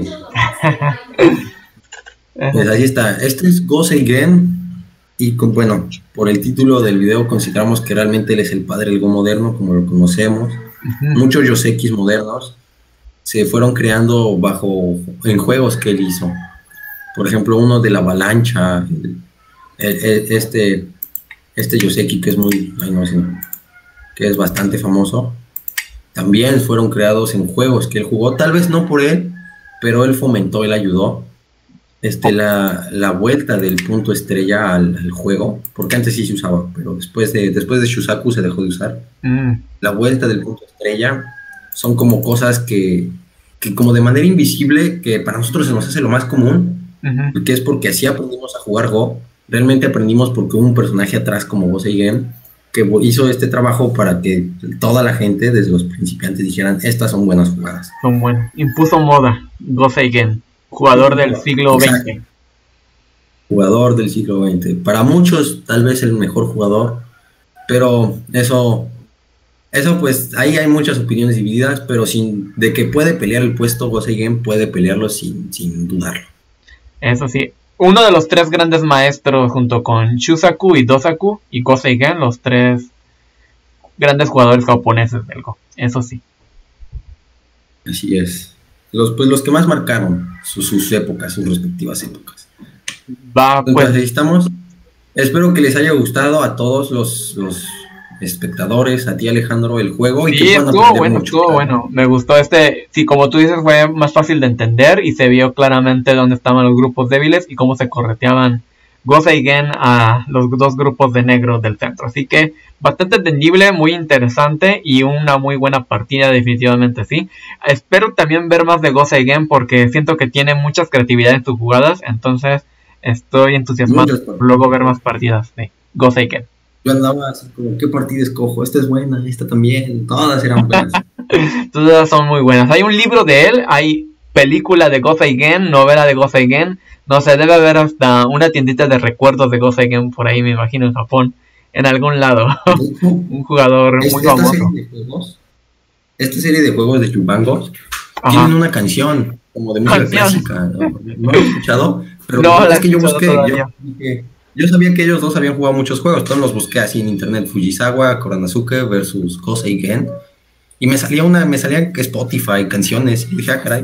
Pues ahí está. Este es Go Seigen. Y bueno, por el título del video consideramos que realmente él es el padre del Go moderno, como lo conocemos. Muchos yosekis modernos se fueron creando en juegos que él hizo. Por ejemplo, uno de la avalancha, este yoseki que es que es bastante famoso. También fueron creados en juegos que él jugó, tal vez no por él, pero él fomentó, él ayudó. la vuelta del punto estrella al juego, porque antes sí se usaba, pero después de Shusaku se dejó de usar. La vuelta del punto estrella son como cosas que como de manera invisible, que para nosotros se nos hace lo más común, que es porque así aprendimos a jugar Go. Realmente aprendimos porque hubo un personaje atrás como Go Seigen que hizo este trabajo para que toda la gente, desde los principiantes, dijeran, estas son buenas jugadas. Son buenas. Impuso moda, Go Seigen, jugador del siglo XX. Jugador del siglo XX. Para muchos, tal vez el mejor jugador, pero eso pues, ahí hay muchas opiniones divididas, pero de que puede pelear el puesto, Go Seigen puede pelearlo sin dudarlo. Eso sí. Uno de los 3 grandes maestros junto con Shusaku y Dosaku y Go Seigen, los 3 grandes jugadores japoneses del Go. Eso sí. Así es. Los que más marcaron sus épocas, sus respectivas épocas. Entonces, ahí estamos. Espero que les haya gustado a todos los espectadores, a ti Alejandro, el juego. Y sí, estuvo bueno. Me gustó sí, como tú dices, fue más fácil de entender y se vio claramente dónde estaban los grupos débiles y cómo se correteaban Go Seigen a los 2 grupos de negros del centro. Así que bastante entendible, muy interesante y una muy buena partida, definitivamente sí. Espero también ver más de Go Seigen porque siento que tiene muchas creatividad en sus jugadas, entonces estoy entusiasmado por luego ver más partidas de Go Seigen. Yo andaba así como, ¿qué partida escojo? Esta es buena, esta también, todas eran buenas. Todas son muy buenas. Hay un libro de él, hay película de Go Seigen, novela de Go Seigen. No sé, debe haber hasta una tiendita de recuerdos de Go Seigen por ahí, me imagino, en Japón, en algún lado. Un jugador muy famoso. Esta serie de juegos de Yubangos tienen una canción como de música clásica. No lo he escuchado, pero no, es que yo busqué. Yo sabía que ellos dos habían jugado muchos juegos, todos los busqué así en internet, Fujisawa, Konosuke versus Go Seigen, y me salía Spotify, canciones, y dije, caray.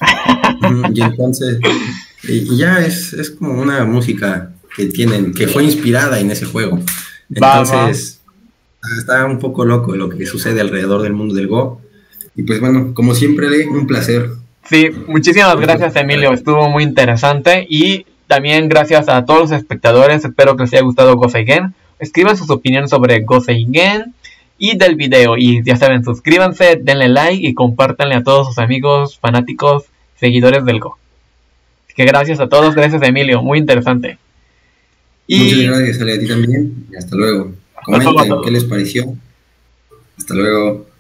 Y entonces, y ya es como una música que fue inspirada en ese juego. Entonces, está un poco loco lo que sucede alrededor del mundo del Go. Y pues bueno, como siempre, un placer. Sí, muchísimas gracias, Emilio, estuvo muy interesante y también gracias a todos los espectadores, espero que les haya gustado Go Seigen. Escriban sus opiniones sobre Go Seigen y del video. Y ya saben, suscríbanse, denle like y compártanle a todos sus amigos, fanáticos, seguidores del Go. Así que gracias a todos, gracias Emilio, muy interesante. Muchas gracias, Ale, a ti también. Y hasta luego. Comenten qué les pareció. Hasta luego.